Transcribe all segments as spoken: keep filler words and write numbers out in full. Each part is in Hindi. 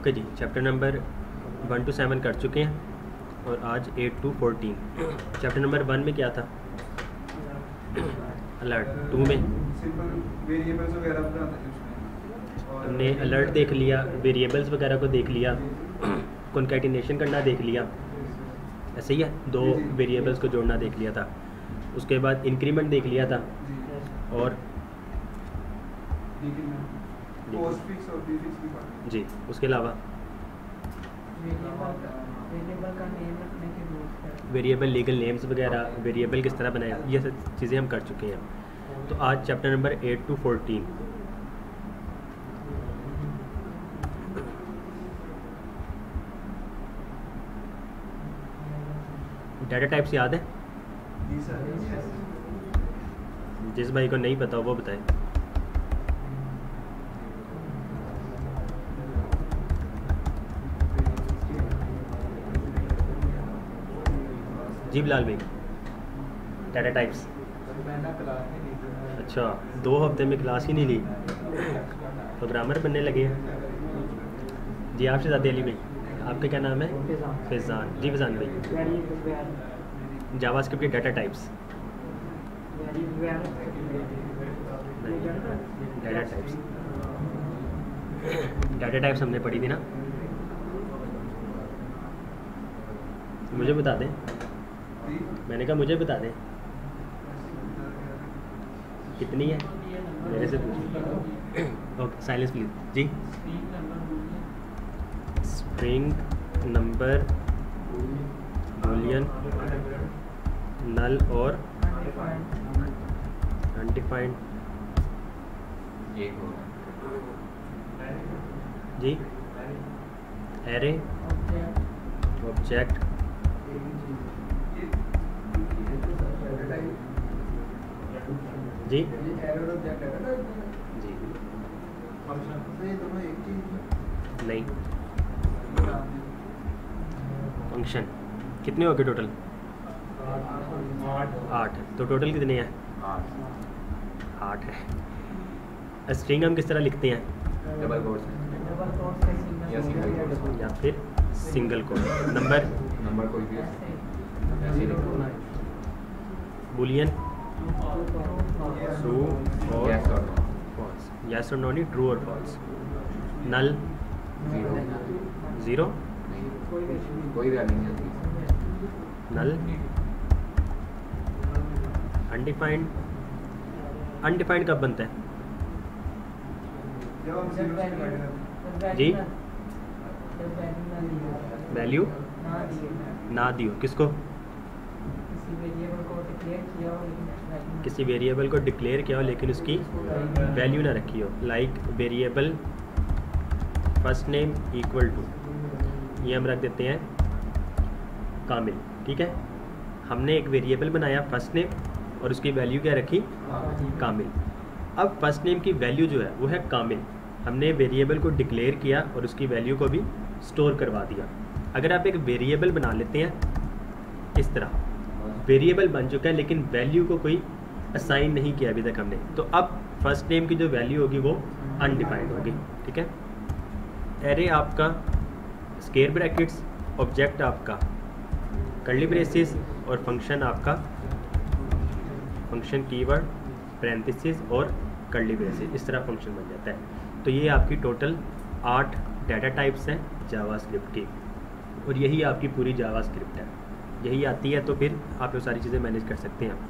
ओके जी, chapter number one to seven कर चुके हैं और आज eight to fourteen. Chapter number one में क्या था? अलर्ट। टू में हमने अलर्ट देख लिया, वेरिएबल्स वगैरह को देख लिया, कॉन्कैटिनेशन करना देख लिया, ऐसे ही है, दो वेरिएबल्स को जोड़ना देख लिया था। उसके बाद इंक्रीमेंट देख लिया था और जी उसके अलावा वेरिएबल लीगल नेम्स वगैरह, वेरिएबल किस तरह बनाए, ये सब चीज़ें हम कर चुके हैं। तो आज chapter number eight to fourteen. Data types याद है? जिस भाई को नहीं पता वो बताए। जी बिलाल भाई, डाटा टाइप्स। अच्छा, दो हफ्ते में क्लास ही नहीं ली, प्रोग्रामर बनने लगे हैं जी। आपसे ज़्यादा अली भाई, आपका क्या नाम है? फैज़ान जी। फैज़ान भाई, जावास्क्रिप्ट के data types. Data types data types हमने पढ़ी थी ना, मुझे बता दें। मैंने कहा मुझे बता दें कितनी है, मेरे से पूछिए। ओके, साइलेंस प्लीज जी। स्ट्रिंग, नंबर, बूलियन, नल और अनडिफाइंड जी। एरे, ऑब्जेक्ट, जी जी। नहीं, फंक्शन कितने हो गए टोटल? आठ। तो टोटल कितने हैं? आठ है। स्ट्रिंग हम किस तरह लिखते हैं? डबल कोट्स या फिर सिंगल कोट। नंबर नंबर कोई भी बूलियन ट्रू और यस और नो, फॉल्स। यस और नो नहीं, ट्रू और फॉल्स। नल जीरो ज़ीरो, कोई वैल्यू नहीं होती। नल। अनडिफाइंड, अनडिफाइंड कब बनता है जी? वैल्यू ना दियो किसको? किसी वेरिएबल को डिक्लेयर किया हो लेकिन उसकी वैल्यू ना रखी हो। Like variable first name equal to, ये हम रख देते हैं कामिल। ठीक है, हमने एक वेरिएबल बनाया फर्स्ट नेम और उसकी वैल्यू क्या रखी? कामिल। अब फर्स्ट नेम की वैल्यू जो है वो है कामिल। हमने वेरिएबल को डिक्लेयर किया और उसकी वैल्यू को भी स्टोर करवा दिया। अगर आप एक वेरिएबल बना लेते हैं इस तरह, वेरिएबल बन चुका है लेकिन वैल्यू को कोई असाइन नहीं किया अभी तक हमने, तो अब फर्स्ट नेम की जो वैल्यू होगी वो अनडिफाइंड होगी। ठीक है, एरे आपका स्क्वायर ब्रैकेट्स, ऑब्जेक्ट आपका कर्ली ब्रेसेस और फंक्शन आपका फंक्शन कीवर्ड पैरेंथेसिस और कर्ली ब्रेसेस, इस तरह फंक्शन बन जाता है। तो ये आपकी टोटल आठ डाटा टाइप्स हैं जावास्क्रिप्ट की, और यही आपकी पूरी जावास्क्रिप्ट है। यही आती है तो फिर आप ये सारी चीज़ें मैनेज कर सकते हैं।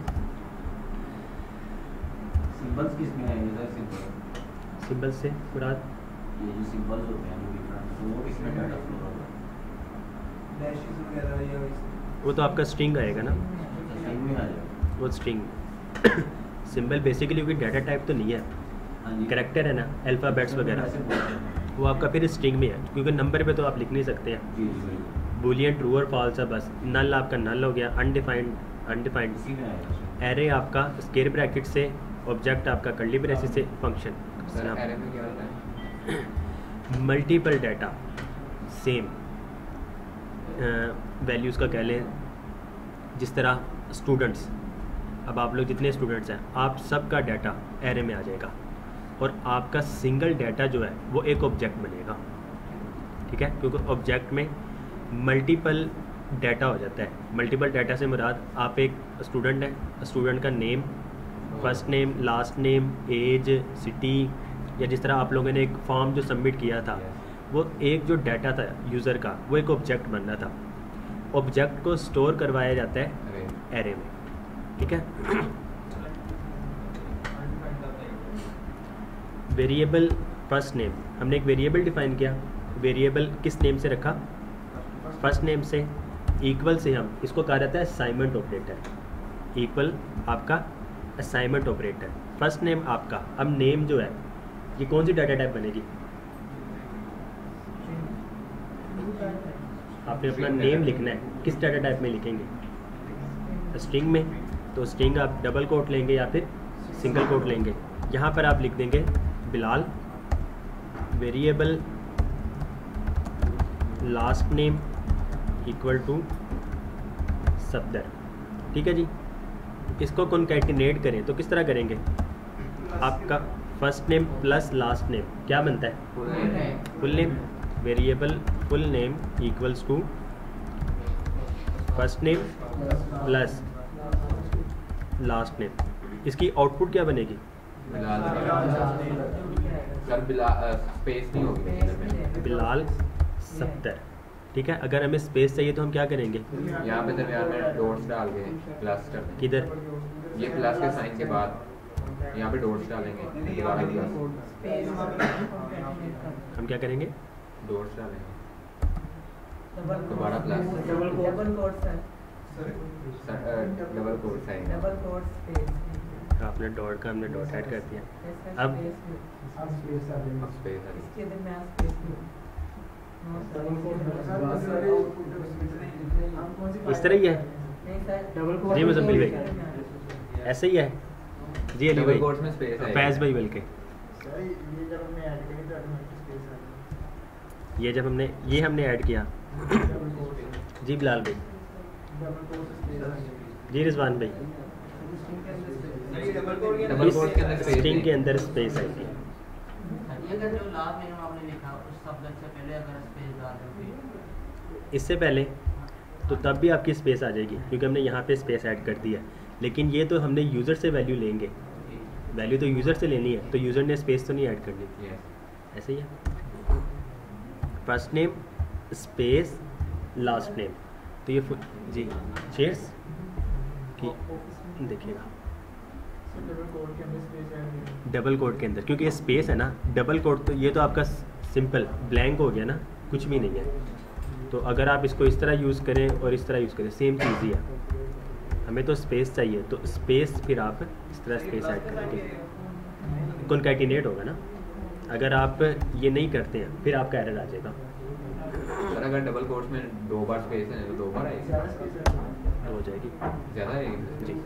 सिंबल्स किसमें आएंगे सर? सिंबल सिंबल से मुराद ये जो सिंबल्स होते हैं डिफरेंट, तो वो किसमें डाटा फ्लो होगा? डैशेस वगैरह या वो तो आपका स्ट्रिंग आएगा ना, स्ट्रिंग में आ जाएगा वो स्ट्रिंग। सिंबल बेसिकली कोई डाटा टाइप तो नहीं है, हाँ जी, कैरेक्टर है ना, अल्फ़ाबेट्स वगैरह, ऐसे बोलते हैं। वो आपका फिर स्ट्रिंग में है, क्योंकि नंबर पे तो आप लिख नहीं सकते हैं। जी जी बिल्कुल, बूलियन ट्रू और फॉल्स है बस। नल आपका नल हो गया, अनडिफाइंड अनडिफाइंड। इसी में आएगा। एरे आपका स्क्वायर ब्रैकेट से, ऑब्जेक्ट आपका कर्ली ब्रेसेस से, फंक्शन सर एरे में क्या होता है? मल्टीपल डाटा सेम वैल्यूज़ का कह लें। जिस तरह स्टूडेंट्स, अब आप लोग जितने स्टूडेंट्स हैं आप सबका डाटा एरे में आ जाएगा और आपका सिंगल डाटा जो है वो एक ऑब्जेक्ट बनेगा। ठीक है, क्योंकि ऑब्जेक्ट में मल्टीपल डाटा हो जाता है। मल्टीपल डाटा से मुराद आप एक स्टूडेंट है, स्टूडेंट का name, first name, last name, age, city, या जिस तरह आप लोगों ने एक फॉर्म जो सबमिट किया था वो एक जो डाटा था यूज़र का वो एक ऑब्जेक्ट बन रहा था। ऑब्जेक्ट को स्टोर करवाया जाता है एरे में, ठीक है। वेरिएबल फर्स्ट नेम, हमने एक वेरिएबल डिफाइन किया। वेरिएबल किस नेम से रखा? फर्स्ट नेम से। इक्वल से हम इसको कहा जाता है असाइनमेंट ऑपरेटर। इक्वल आपका असाइनमेंट ऑपरेटर, फर्स्ट नेम आपका। अब नेम जो है ये कौन सी डाटा टाइप बनेगी? आपने अपना नेम लिखना है, किस डाटा टाइप में लिखेंगे? स्ट्रिंग में। तो स्ट्रिंग आप डबल कोट लेंगे या फिर सिंगल कोट लेंगे। यहाँ पर आप लिख देंगे Bilal, variable last name equal to Safdar, ठीक है जी। इसको कॉन्कैटिनेट करें तो किस तरह करेंगे? आपका first name plus last name क्या बनता है? Full name. Variable full name equals to first name plus last name. इसकी आउटपुट क्या बनेगी? सर स्पेस नहीं होगी, बिलाल सत्तर, ठीक है। अगर हमें स्पेस चाहिए तो हम क्या करेंगे? यहाँ पे दरमियान में डॉट्स डाल के प्लस कर देंगे। किधर? ये प्लस के साइन के बाद यहाँ पे डॉट्स डालेंगे, दोबारा प्लस, हम क्या करेंगे? डॉट्स डालेंगे, दोबारा plus, double quote sir, double quote sign, double quote space. आपने डॉट का हमने डॉट ऐड कर दिया। अब स्पेस है। इसके दरमियान स्पेस इस तरह ही है नहीं सर, जी मुजम्मिल भाई, ऐसे ही है जी। अली डबल भाई, कोट्स में स्पेस है। फैज भाई बल्कि ये जब हमने ये हमने ऐड किया जी। बिलाल भाई जी, रिजवान भाई, डबल कोट्स के अंदर स्पेस स्ट्रिंग के अंदर स्पेस आएगी। अगर जो लास्ट नेम आपने लिखा उस सब्जेक्ट से पहले अगर स्पेस डाल दें, इससे पहले तो तब भी आपकी स्पेस आ जाएगी क्योंकि हमने यहाँ पे स्पेस ऐड कर दिया। लेकिन ये तो हमने यूज़र से वैल्यू लेंगे, वैल्यू तो यूज़र से लेनी है, तो यूज़र ने स्पेस तो नहीं ऐड करनी। Yes. ऐसे ही है, first name space last name. तो ये फुल- जी शेयर्स की देखिएगा डबल कोड के अंदर, क्योंकि ये स्पेस है ना। डबल कोड तो ये तो आपका सिंपल ब्लैंक हो गया ना, कुछ भी नहीं है। तो अगर आप इसको इस तरह यूज़ करें और इस तरह यूज़ करें, सेम चीज़ ही है। हमें तो स्पेस चाहिए, तो स्पेस फिर आप इस तरह स्पेस ऐड करेंगे, कॉन्कैटिनेट होगा ना। अगर आप ये नहीं करते हैं फिर आपका एरर आ जाएगा। सर अगर डबल कोट्स में दो बार स्पेस है तो दो बार आएगी, तो हो जाएगी ज़्यादा आएगी जी।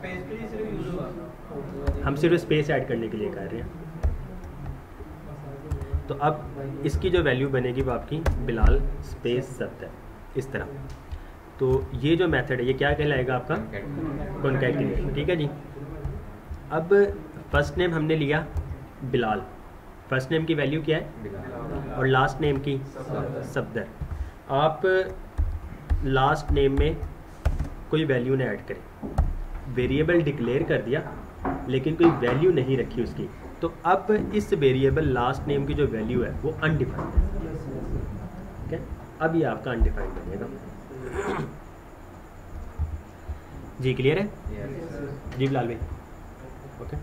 हम सिर्फ स्पेस ऐड करने के लिए कर रहे हैं। तो अब इसकी जो वैल्यू बनेगी वो आपकी बिलाल स्पेस शब्द है, इस तरह। तो ये जो मेथड है ये क्या कहलाएगा? आपका कॉन्कैटिनेट, ठीक है जी। अब फर्स्ट नेम हमने लिया बिलाल, फर्स्ट नेम की वैल्यू क्या है और लास्ट नेम की सफदर। आप लास्ट नेम में कोई वैल्यू ना ऐड करें, वेरिएबल डिक्लेयर कर दिया लेकिन कोई वैल्यू नहीं रखी उसकी। तो अब इस वेरिएबल लास्ट नेम की जो वैल्यू है वो अनडिफाइंड है, ठीक है। अब ये आपका अनडिफाइंड बनेगा जी। क्लियर है Yes. जी बिलाल भाई? Okay.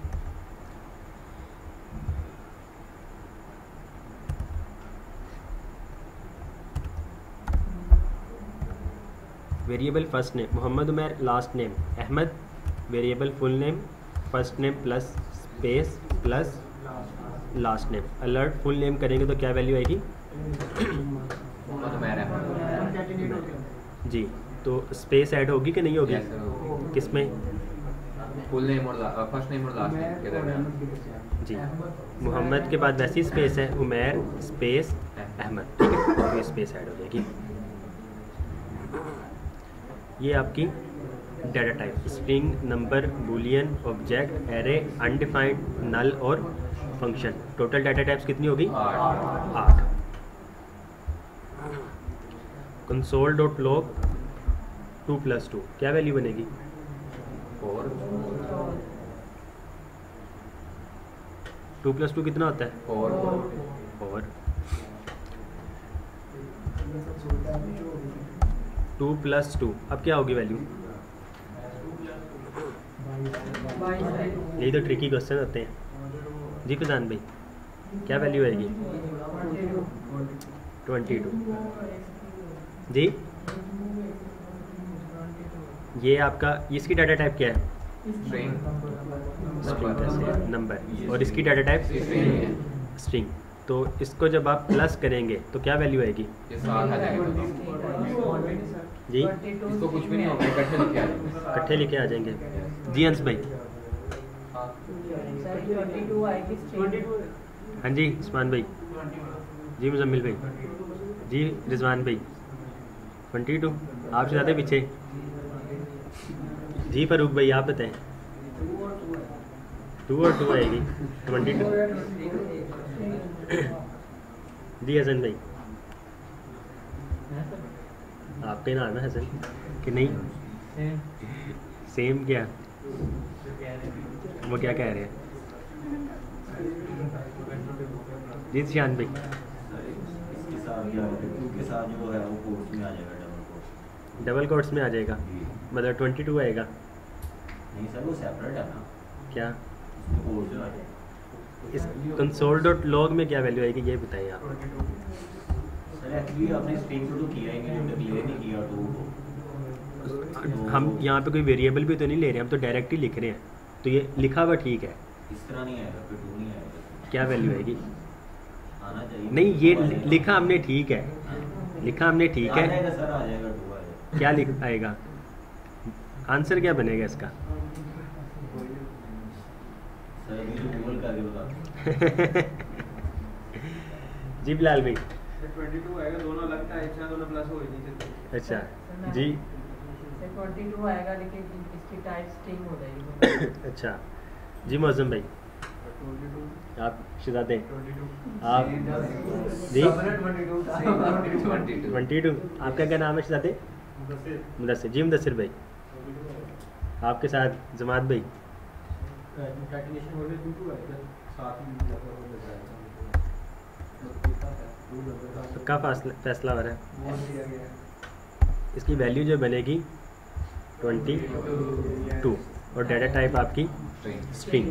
Variable first name Mohammad Umar, last name Ahmad, variable full name first name plus space plus last name. Alert full name करेंगे तो क्या वैल्यू आएगी? वो तो मेरा है। जी, तो स्पेस ऐड होगी कि नहीं होगी? Yes, sir. किस में? फुल नेम और फर्स्ट नेम और लास्ट नेम के दरमियान। जी, मोहम्मद के बाद वैसी स्पेस है, उमैर स्पेस अहमद, ठीक है। तो ये स्पेस ऐड हो जाएगी। ये आपकी data type string, number, boolean, object, array, undefined, null और फंक्शन। टोटल डाटा टाइप्स कितनी होगी? आठ। आठ। Console dot log two plus two, क्या वैल्यू बनेगी? फोर। टू प्लस टू कितना होता है? फोर। और टू प्लस टू, अब क्या होगी वैल्यू? यही तो ट्रिकी क्वेश्चन होते हैं जी फैजान भाई, क्या वैल्यू आएगी? ट्वेंटी टू जी। ये आपका, इसकी डाटा टाइप क्या है? String number. और इसकी डाटा टाइप स्ट्रिंग। तो इसको जब आप प्लस करेंगे तो क्या वैल्यू आएगी? ये साथ आ जाएगा जी, इसको कुछ भी नहीं होगा, इकट्ठे लिखे आ जाएंगे। इकट्ठे लिखे आ जाएंगे जी। अंश भाई, हाँ जी उस्मान भाई, जी मुजम्मिल भाई, जी रिजवान भाई, ट्वेंटी टू आपसे ज़्यादा पीछे। जी फारूक भाई आप बताएं। टू और टू आएगी ट्वेंटी टू। जी हसन भाई, आपका नाम है हसन कि नहीं? सेम क्या? वो क्या कह रहे हैं? जी शान भाई, इसके साथ क्या है, टू के साथ जो है वो कोर्स में आ जाएगा, डबल कोर्स। डबल कोट्स में आ जाएगा, मतलब ट्वेंटी टू आएगा। नहीं सर, वो सेपरेट है ना, क्या उसमें कोर्स जो है। इस कंसोल डॉट लॉग में क्या वैल्यू आएगी ये बताइए आप। सर एक्चुअली आपने स्ट्रिंग को तो किया ही नहीं, जब डिक्लेयर नहीं किया तो हम यहाँ पे कोई वेरिएबल भी तो नहीं ले रहे, हम तो डायरेक्ट ही लिख रहे हैं, तो ये लिखा हुआ ठीक है। इस तरह नहीं आएगा, फिर टू नहीं आएगा। क्या वैल्यू आएगी? आना चाहिए। नहीं, ये लिखा हमने ठीक है, लिखा हमने ठीक आ है। जाएगा सर, आ जाएगा, टू आएगा। क्या लिख आएगा? आंसर क्या बनेगा इसका? सर अभी तो गूगल करके बता। जी बिलाल भाई। ट्वेंटी टू आएगा, दोनों लगता है, अच्छा दोनों प्लस हो ही नहीं सकते। अच्छा जी, ट्वेंटी टू आएगा लेकिन इसकी टाइप स्ट्रिंग हो जाएगी। अच्छा जी मौजम भाई, आप शिजाते आप जी ट्वेंटी टू। आपका क्या नाम है शिजाते? मुदस्सिर। जी मुदस्सिर भाई, आपके साथ जमात भाई। पक्का फैसला हो रहा है। इसकी वैल्यू जो बनेगी ट्वेंटी टू और डाटा टाइप आपकी स्ट्रिंग।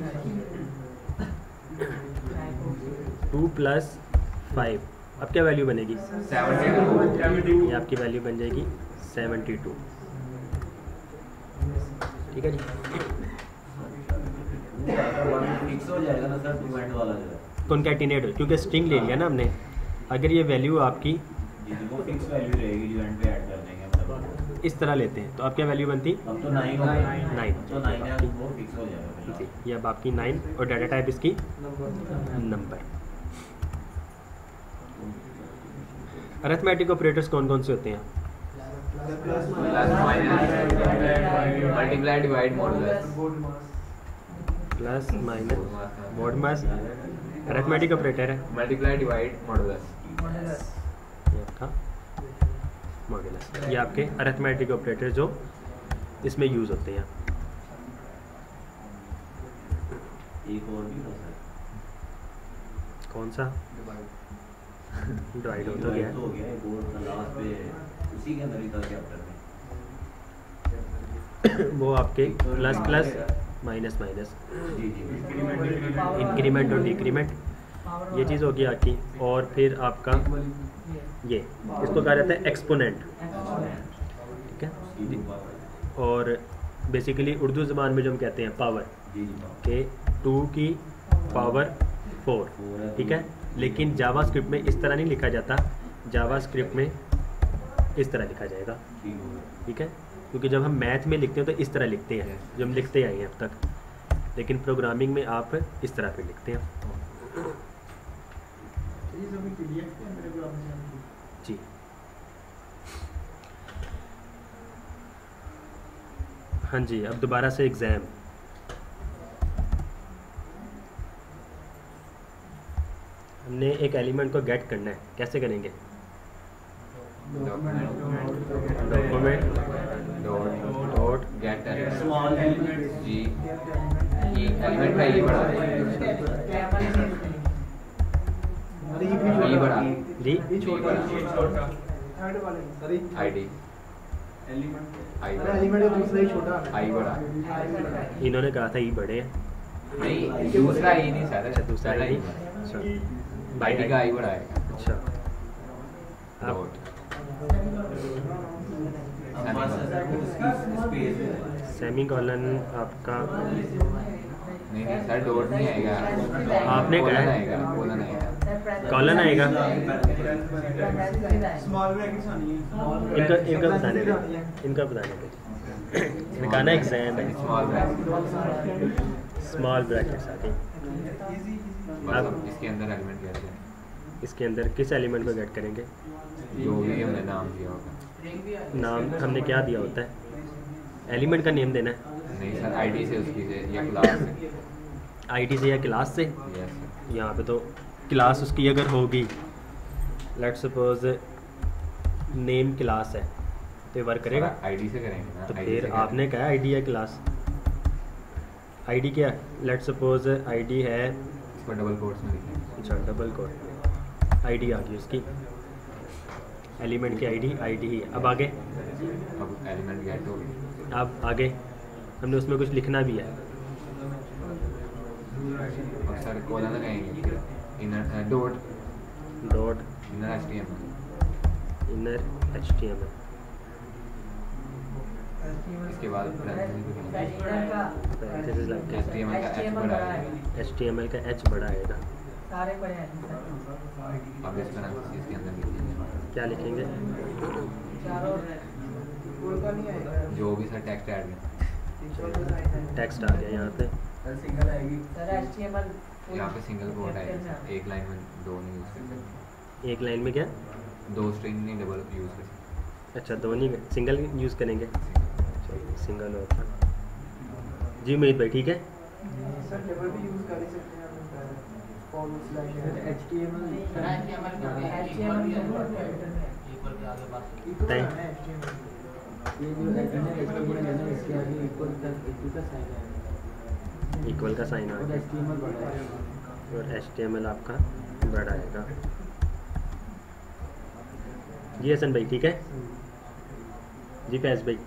टू प्लस फाइव, अब क्या वैल्यू बनेगी? ये आपकी वैल्यू बन जाएगी सेवेंटी टू। ठीक है जी, फिक्स हो जाएगा ना सर, टू एंड वाला जो है कॉन्कैटिनेट, क्योंकि स्ट्रिंग ले लिया ना हमने। अगर ये वैल्यू आपकी जी जी, वो फिक्स वैल्यू रहेगी जो एंड पे ऐड कर देंगे, मतलब इस तरह लेते हैं तो अब क्या वैल्यू बनती? अब तो नाइन हो गया। नाइन। तो नाइन है, वो फिक्स हो जाएगा। जी, ये अब आपकी नाइन और डाटा टाइप इसकी नंबर। अरिथमेटिक ऑपरेटर्स कौन कौन से होते हैं? Plus minus multiply divide modulus. Plus minus mod मास अरिथमेटिक ऑपरेटर है। Multiply divide modulus. ये आपका मॉडुलस, ये आपके अरिथमेटिक ऑपरेटर जो इसमें यूज़ होते हैं। एक और भी था सर, कौन सा? डिवाइड हो तो गया तो हो गया, एक और था लास्ट पे, उसी के अंदर ही था चैप्टर में। वो आपके प्लस प्लस माइनस माइनस, जी जी, इंक्रीमेंट और डिक्रीमेंट, ये चीज़ होगी आपकी। और फिर आपका ये, इसको कहा जाता है एक्सपोनेंट। ठीक है, और बेसिकली उर्दू ज़बान में जो हम कहते हैं पावर, जी जी, के टू की पावर फोर। ठीक है, लेकिन जावा स्क्रिप्ट में इस तरह नहीं लिखा जाता, जावा स्क्रिप्ट में इस तरह लिखा जाएगा। ठीक हो गया। ठीक है, क्योंकि जब हम मैथ में लिखते हैं तो इस तरह लिखते हैं, जो हम लिखते आए हैं अब तक, लेकिन प्रोग्रामिंग में आप इस तरह पे लिखते हैं। जी, हाँ जी, अब दोबारा से एग्ज़ाम। हमने एक एलिमेंट को गेट करना है, कैसे करेंगे? लेफ्ट एलिमेंट स्मॉल एलिमेंट जी ई एलिमेंट का ई बड़ा है ई बड़ा जी ई बड़ा आईडी आई आई बड़ा इन्होंने कहा था ई बड़े हैं। नहीं दूसरा ई नहीं सर अच्छा दूसरा पहला आई ई बड़ा अच्छा आईडी का आई बड़ा है अच्छा आप डॉट सेमी कॉलन आपका नहीं नहीं सर डॉट नहीं आएगा आपने कहा कॉलन है। आएगा कॉलन आएगा कॉलन आएगा। स्मॉल ब्रैकेट्स आनी है इनका इनका बताने दे इनका बताने दे इनका कहा ना एग्जाम है स्मॉल ब्रैकेट स्मॉल ब्रैकेट्स आ गई। अब इसके अंदर एलिमेंट कैसे हैं इसके अंदर किस एलिमेंट को गेट करेंगे? जो भी हमने नाम दिया होगा नाम हमने क्या दिया होता है? एलिमेंट का नेम देना है। नहीं सर आईडी से उसकी से या क्लास से आईडी से या क्लास से? यस सर यहाँ पे तो क्लास उसकी अगर होगी, लेट्स सपोज नेम क्लास है तो ये वर्क करेगा। आईडी से करेंगे ना तो I D फिर से आपने कहा आईडी या क्लास? आईडी क्या है? लेट्स सपोज आईडी है, करेंगे। इसको डबल कोट्स में लिखेंगे अच्छा डबल कोड आईडी आ गई उसकी, एलिमेंट की आईडी आईडी ही है। अब आगे अब एलिमेंट गेट हो गया अब आगे हमने उसमें कुछ लिखना भी है। और सर कॉलन लगाएंगे फिर inner dot dot inner HTML inner H T M L इसके बाद पैरेंथेसिस लग के एचटीएमएल का एच बड़ा है एच टी एम एल का एच बड़ा आएगा। सारे बड़े हैं अब इस पैरेंथेसिस के अंदर लिखेंगे क्या लिखेंगे? चारों जो भी सर टेक्स्ट ऐड है टेक्स्ट आ गया यहाँ पे। सर एचटीएमएल यहाँ पे सिंगल कोट आएगा एक लाइन में दो नहीं यूज़ कर सकते एक लाइन में क्या? दो स्ट्रिंग नहीं डबल यूज़ कर सकते अच्छा दो नहीं, सिंगल यूज़ करेंगे। चलिए सिंगल होता जी। उम्मीद भाई ठीक है। इक्वल का साइन आ गया और एच टी एम एल आपका बड़ा आएगा। जी हसन भाई ठीक है। जी फैज़ भाई,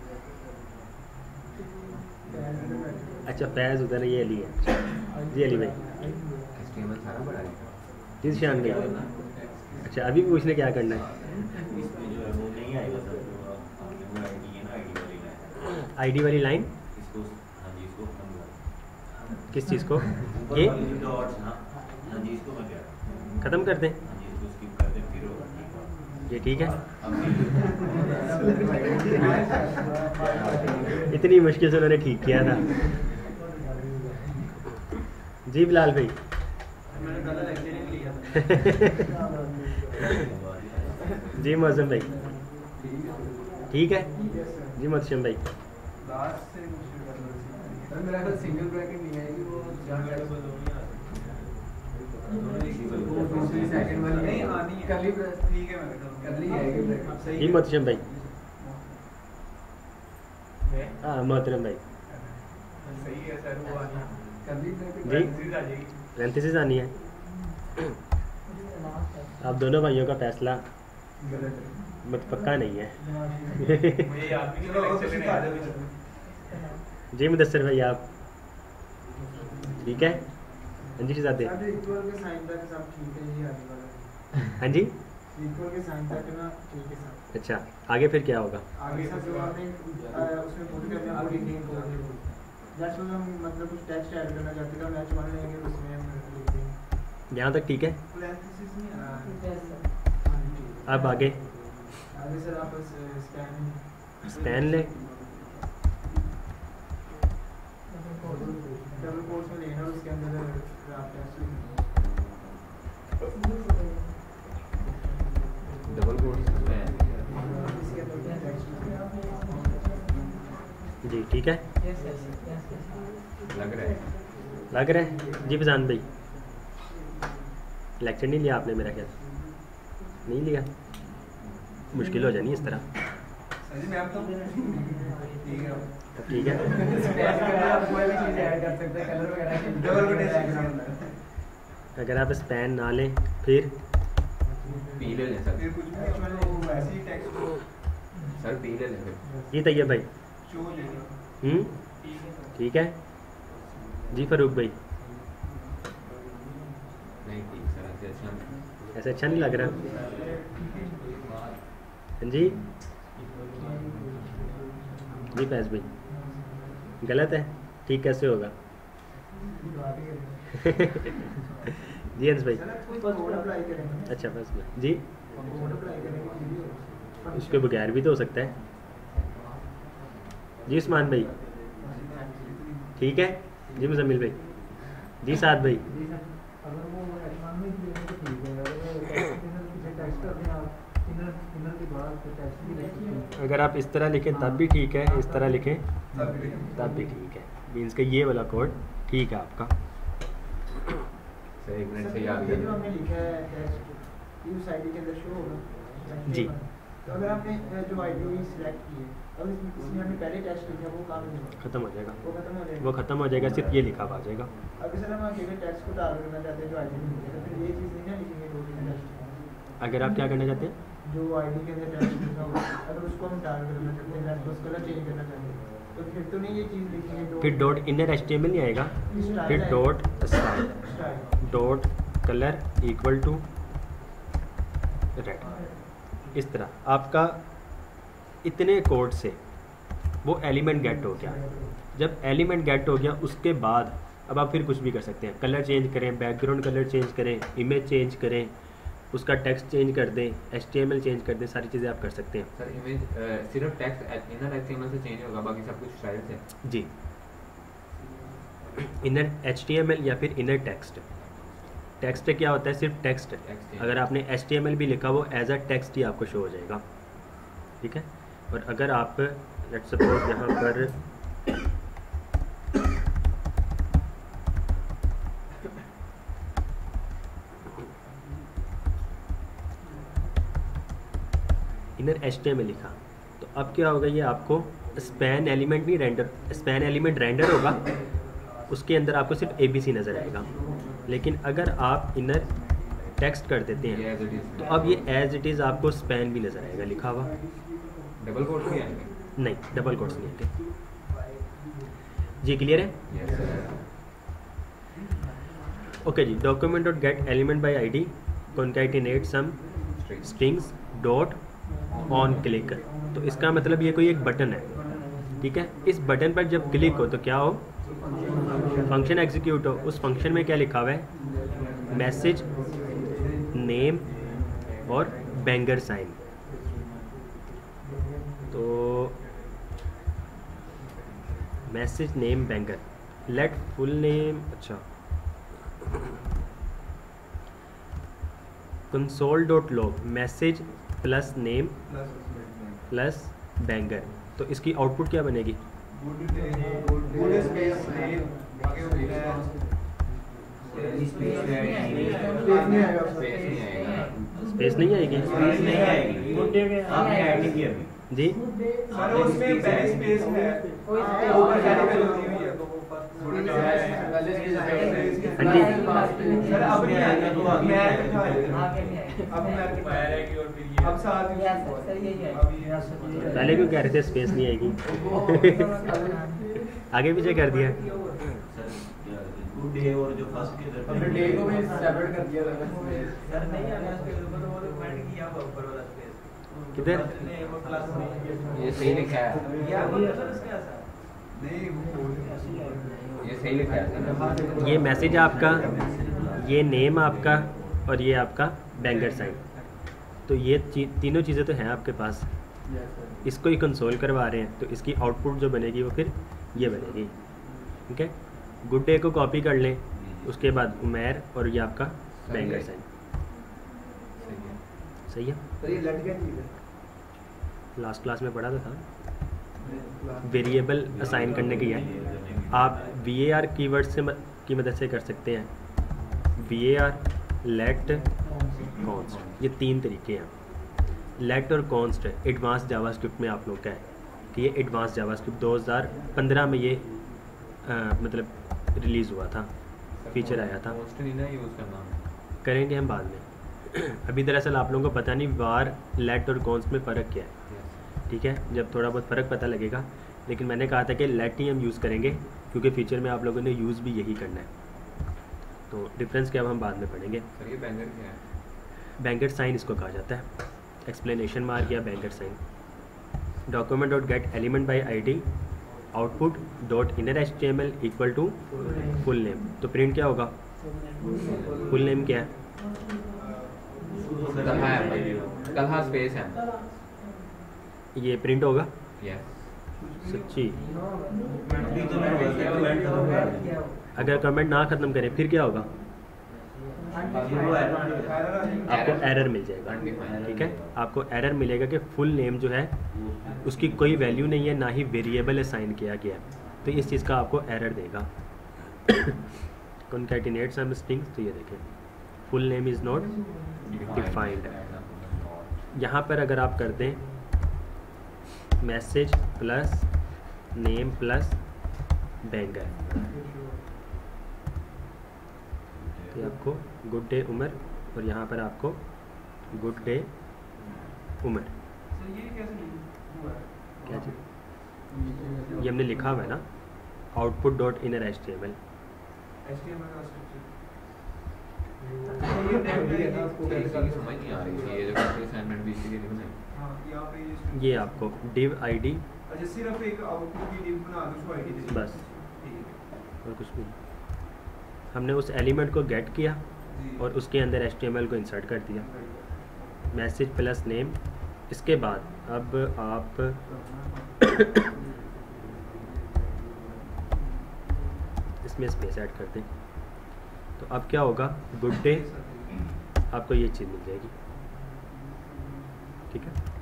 अच्छा फैज़ उधर ये अली है। जी अली भाई। एचटीएमएल सारा बड़ा है जी शान भाई। अच्छा अभी पूछने क्या करना है? इसमें जो है वो नहीं आएगा सर, जो आपने वो आईडी है ना, आईडी वाली लाइन आईडी वाली लाइन इसको, हाँ जी इसको खत्म कर किस चीज़ को? ऊपर ये वाली डॉट्स ना, हाँ जी इसको मैं कह रहा हूँ, ख़त्म कर दें? हाँ जी इसको स्किप कर दें फिर होगा ठीक है। ये ठीक है। अब इतनी मुश्किल से उन्होंने ठीक किया था। जी बिलाल भाई। मैंने गलत लेक्चर लिया था जी मौसम भाई ठीक है। जी मौसम भाई लास्ट से मुश्किल कर लो सर। मेरा ख्याल सिंगल ब्रैकेट नहीं आएगी, वो दूसरी सेकंड वाली नहीं आनी है। कर्ली ठीक है, मैं कर्ली आएगी ब्रैकेट सही जी है। मोहतरम भाई। हाँ मोहतरम भाई सही है सर, वो आनी कर्ली ब्रैकेट जी। सीरीज आ जाएगी। पैरेंथेसिस आनी है। आप दोनों भाइयों का फैसला गलत है। मत पक्का नहीं है। मुझे याद भी नहीं लेक्चर लेने आया था। जी मुदस्सिर भाई आप ठीक है? हाँ जी शहजादे। इक्वल के साइन तक सब ठीक है, ये आने वाला है। हाँ जी इक्वल के साइन तक ना ठीक है सर। अच्छा आगे फिर क्या होगा? आगे सब जो आपने अ, उसमें पुट करने आप लिखेंगे कोड। जैसे हम मतलब कुछ टेक्स्ट ऐड करना चाहते हैं तो मैच मान लेंगे, उसमें हम लिख देंगे। यहाँ तक ठीक है। पैरेंथेसिस नहीं आ Yes, अब आगे आगे सर आप स्पैन स्पैन ले। डबल कोट्स में लेना, उसके अंदर आप टेक्स्ट लिखना। डबल कोट्स में इसके अंदर टेक्स्ट जी ठीक है। yes, yes, yes, yes. लग रहा है लग रहा है। जी फजान भाई लेक्चर नहीं लिया आपने मेरा ख्याल? नहीं लिया? मुश्किल हो जानी इस तरह। सर जी मैम तो ठीक है। ठीक है। अगर आप स्पैन ना लें फिर पी ले लें सर। फिर कुछ भी मतलब वो वैसे ही टेक्स्ट को सर पी ले लें फिर। ये तैयब भाई। शो ले लो। हम्म ठीक है जी फारूक भाई। नहीं ठीक सर, ऐसे अच्छा नहीं। ऐसा अच्छा नहीं लग रहा। हाँ जी जी फैज भाई गलत है, ठीक कैसे होगा? जी हंस भाई। कोड अप्लाई करेंगे। अच्छा बस जी, कोड अप्लाई करेंगे। उसके बगैर भी तो हो सकता है। जी उस्मान भाई ठीक है। जी मुजम्मिल भाई। जी साद भाई। अगर वो एडवांस में क्लियर तो ठीक है, अगर किसी टेक्स्ट करते हैं आप इनर इनर के बाद तो टेक्स्ट भी लिख सकते हैं। अगर आप इस तरह लिखें तब भी ठीक है, इस तरह लिखें तब भी ठीक है। मीन्स का ये वाला कोड ठीक है आपका। सर एक मिनट से याद ये जो कर। हमने लिखा है टेक्स्ट यूज आईडी के अंदर शो होगा जी। तो अगर आपने जो आईडी सिलेक्ट की है, अगर इसमें किसी ने हमने पहले टेक्स्ट लिखा वो काम नहीं होगा, ख़त्म हो जाएगा, वो खत्म हो जाएगा। वो ख़त्म हो जाएगा, सिर्फ ये लिखा हुआ आ जाएगा। अगर सर हम अकेले टेक्स्ट को टारगेट करना चाहते हैं जो आईडी में लिखा है, फिर ये चीज़ नहीं ना लिखेंगे दो तीन टेक्स्ट। अगर आप क्या करना चाहते हैं, जो आईडी के अंदर टेक्स्ट लिखा हुआ है, अगर उसको हम टारगेट करना चाहते हैं, लेफ्ट बस कलर चेंज करना चाहते हैं, तो फिर तो नहीं ये चीज़ लिखेंगे। फिर dot inner H T M L नहीं आएगा, फिर dot style dot colour equal to red. इस तरह आपका इतने कोड से वो एलिमेंट गेट हो गया। जब एलिमेंट गेट हो गया उसके बाद अब आप फिर कुछ भी कर सकते हैं। कलर चेंज करें, बैकग्राउंड कलर चेंज करें, इमेज चेंज करें, उसका टेक्स्ट चेंज कर दें, H T M L change कर दें, सारी चीज़ें आप कर सकते हैं। सर इमेज सिर्फ टेक्स्ट इनर एचटीएमएल से चेंज होगा, बाकी सब कुछ स्टाइल से। जी inner H T M L या फिर इनर टेक्स्ट। टेक्स्ट क्या होता है? सिर्फ टेक्स्ट। Text, अगर आपने एच टी एम एल भी लिखा वो एज अ टेक्स्ट ही आपको शो हो जाएगा, ठीक है। और अगर आप लेट्स सपोज यहाँ पर inner H T M L लिखा तो अब क्या होगा, ये आपको स्पैन एलिमेंट नहीं रेंडर, स्पैन एलिमेंट रेंडर होगा, उसके अंदर आपको सिर्फ ए बी सी नज़र आएगा। लेकिन अगर आप इनर टेक्स्ट कर देते ये हैं as it is। तो अब ये एज इट इज़ आपको स्पैन भी नज़र आएगा लिखा हुआ। डबल कोट्स भी आएंगे? नहीं, डबल कोट्स नहीं आएंगे। जी क्लियर है? Yes sir. ओके जी। Document dot get element by I D concatenate some strings dot on click. तो इसका मतलब ये कोई एक बटन है, ठीक है। इस बटन पर जब क्लिक हो तो क्या हो, फंक्शन एग्जीक्यूट हो। उस फंक्शन में क्या लिखा हुआ है? मैसेज नेम और बैंगर साइन। तो message name banger, let full name, अच्छा console dot log message plus name plus banger. तो इसकी आउटपुट क्या बनेगी? गुड स्पेस नेम आगे होता है स्पेस नहीं आएगा स्पेस नहीं आएगा। स्पेस नहीं आएगी नहीं आएगी। आपने ऐड नहीं किया अभी। जी। सर उसमें पहले स्पेस है ऊपर जाने पे होती हुई है तो वो फर्स्ट हाँ जी। सर अब नहीं आएगा तो अब मैं आगे नहीं आएगा। अब मैं फायर है कि और फिर ये अब साथ ही Yes, sir, सर यही है। अब ये पहले क्यों कह रहे थे स्पेस नहीं आएगी? आगे पीछे कर दिया। गुड डे और जो फर्स्ट के इधर हमने डे को भी सेपरेट कर दिया था सर नहीं आना उसके ऊपर वो तो कमेंट किया हुआ ऊपर वाला स्पेस किधर? ने वो क्लास में ये सही लिखा है, या वो सर इसका ऐसा नहीं वो ये सही लिखा है। ये मैसेज आपका, ये नेम आपका और ये आपका बैंगर साइन। तो ये ची, तीनों चीज़ें तो हैं आपके पास। इसको ही कंसोल करवा रहे हैं तो इसकी आउटपुट जो बनेगी वो फिर ये बनेगी, ठीक है। गुड डे को कॉपी कर लें, उसके बाद उमेर और ये आपका बैंगर साइन। सही है। तो ये लट गया चीज़ है लास्ट क्लास में पढ़ा तो था। वेरिएबल असाइन करने की है। आप वी ए आर कीवर्ड से म, की मदद से कर सकते हैं। V A R, let, const, ये तीन तरीके हैं। लेट और कॉन्स्ट एडवांस जावास्क्रिप्ट में आप लोग का है, कि ये एडवांस जावास्क्रिप्ट दो हज़ार पंद्रह में ये आ, मतलब रिलीज़ हुआ था, फीचर आया था। पोस्ट नहीं ना यूज़ करना, करेंगे हम बाद में। अभी दरअसल आप लोगों को पता नहीं वार, लेट और कॉन्स में फ़र्क क्या है, ठीक है, जब थोड़ा बहुत फ़र्क पता लगेगा। लेकिन मैंने कहा था कि लेट ही हम यूज़ करेंगे क्योंकि फ्यूचर में आप लोगों ने यूज़ भी यही करना है। तो डिफरेंस क्या हम बाद में पढ़ेंगे। सर ये बैंगर क्या है? बैंगर साइन इसको कहा जाता है, एक्सप्लेनेशन मार्क या banger sign. Document dot get element by I D output dot inner H T M L equal to full name. तो प्रिंट क्या होगा, फुल नेम क्या है? कल्हा है भाई, कल्हा स्पेस है। ये प्रिंट होगा यस सच्ची। अगर कमेंट ना ख़त्म करें फिर क्या होगा, आपको एरर मिल जाएगा, ठीक है, आपको एरर मिलेगा कि फुल नेम जो है उसकी कोई वैल्यू नहीं है, ना ही वेरिएबल असाइन किया गया है, तो इस चीज़ का आपको एरर देगा। कॉन्कैटिनेट सम स्ट्रिंग्स, तो ये देखें full name is not defined. यहाँ पर अगर आप कर दें message plus name plus banger, तो आपको गुड डे उमर, और यहाँ पर आपको गुड डे उमर। क्या चीज़ ये हमने लिखा हुआ है ना, output dot inner H T M L. समझ नहीं आ रही थी ये जो असाइनमेंट भी इसीलिए नहीं बनाई। ये आपको डिव आईडी, अच्छा सिर्फ एक आउटपुट की डिव बना दो, उसको आईडी दे बस, और कुछ भी नहीं। हमने उस एलिमेंट को गेट किया और उसके अंदर एच टी एम एल को इंसर्ट कर दिया, मैसेज प्लस नेम। इसके बाद अब आप इसमें स्पेस ऐड कर दें, तो अब क्या होगा, गुड डे, आपको ये चीज़ मिल जाएगी, ठीक है।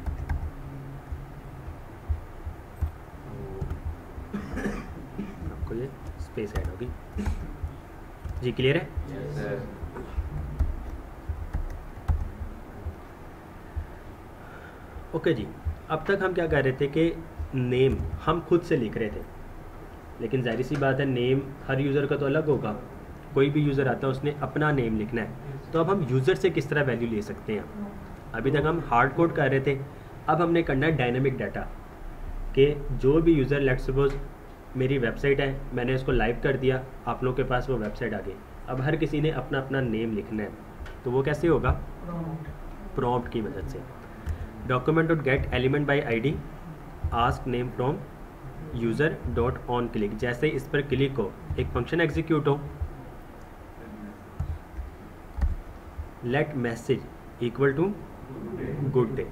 आपको ये स्पेस ऐड होगी जी, क्लियर है। Yes, ओके जी, अब तक हम क्या कर रहे थे कि नेम हम खुद से लिख रहे थे, लेकिन जाहिर सी बात है नेम हर यूज़र का तो अलग होगा, कोई भी यूज़र आता है उसने अपना नेम लिखना है। तो अब हम यूज़र से किस तरह वैल्यू ले सकते हैं, अभी तक हम हार्ड कोड कर रहे थे, अब हमने करना है डायनेमिक डाटा, कि जो भी यूज़र, लेट्स सपोज मेरी वेबसाइट है, मैंने उसको लाइव कर दिया, आप लोगों के पास वो वेबसाइट आ गई, अब हर किसी ने अपना अपना नेम लिखना है, तो वो कैसे होगा, प्रॉम्प्ट की मदद से। Document dot get element by I D ask name from user dot on click, जैसे ही इस पर क्लिक हो एक फंक्शन एग्जीक्यूट हो, let message equal to good day,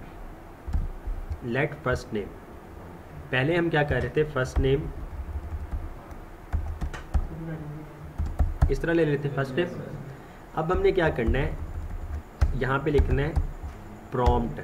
let first name. पहले हम क्या कर रहे थे, फर्स्ट नेम इस तरह ले लेते फर्स्ट नेम। अब हमने क्या करना है, यहाँ पे लिखना है प्रॉम्प्ट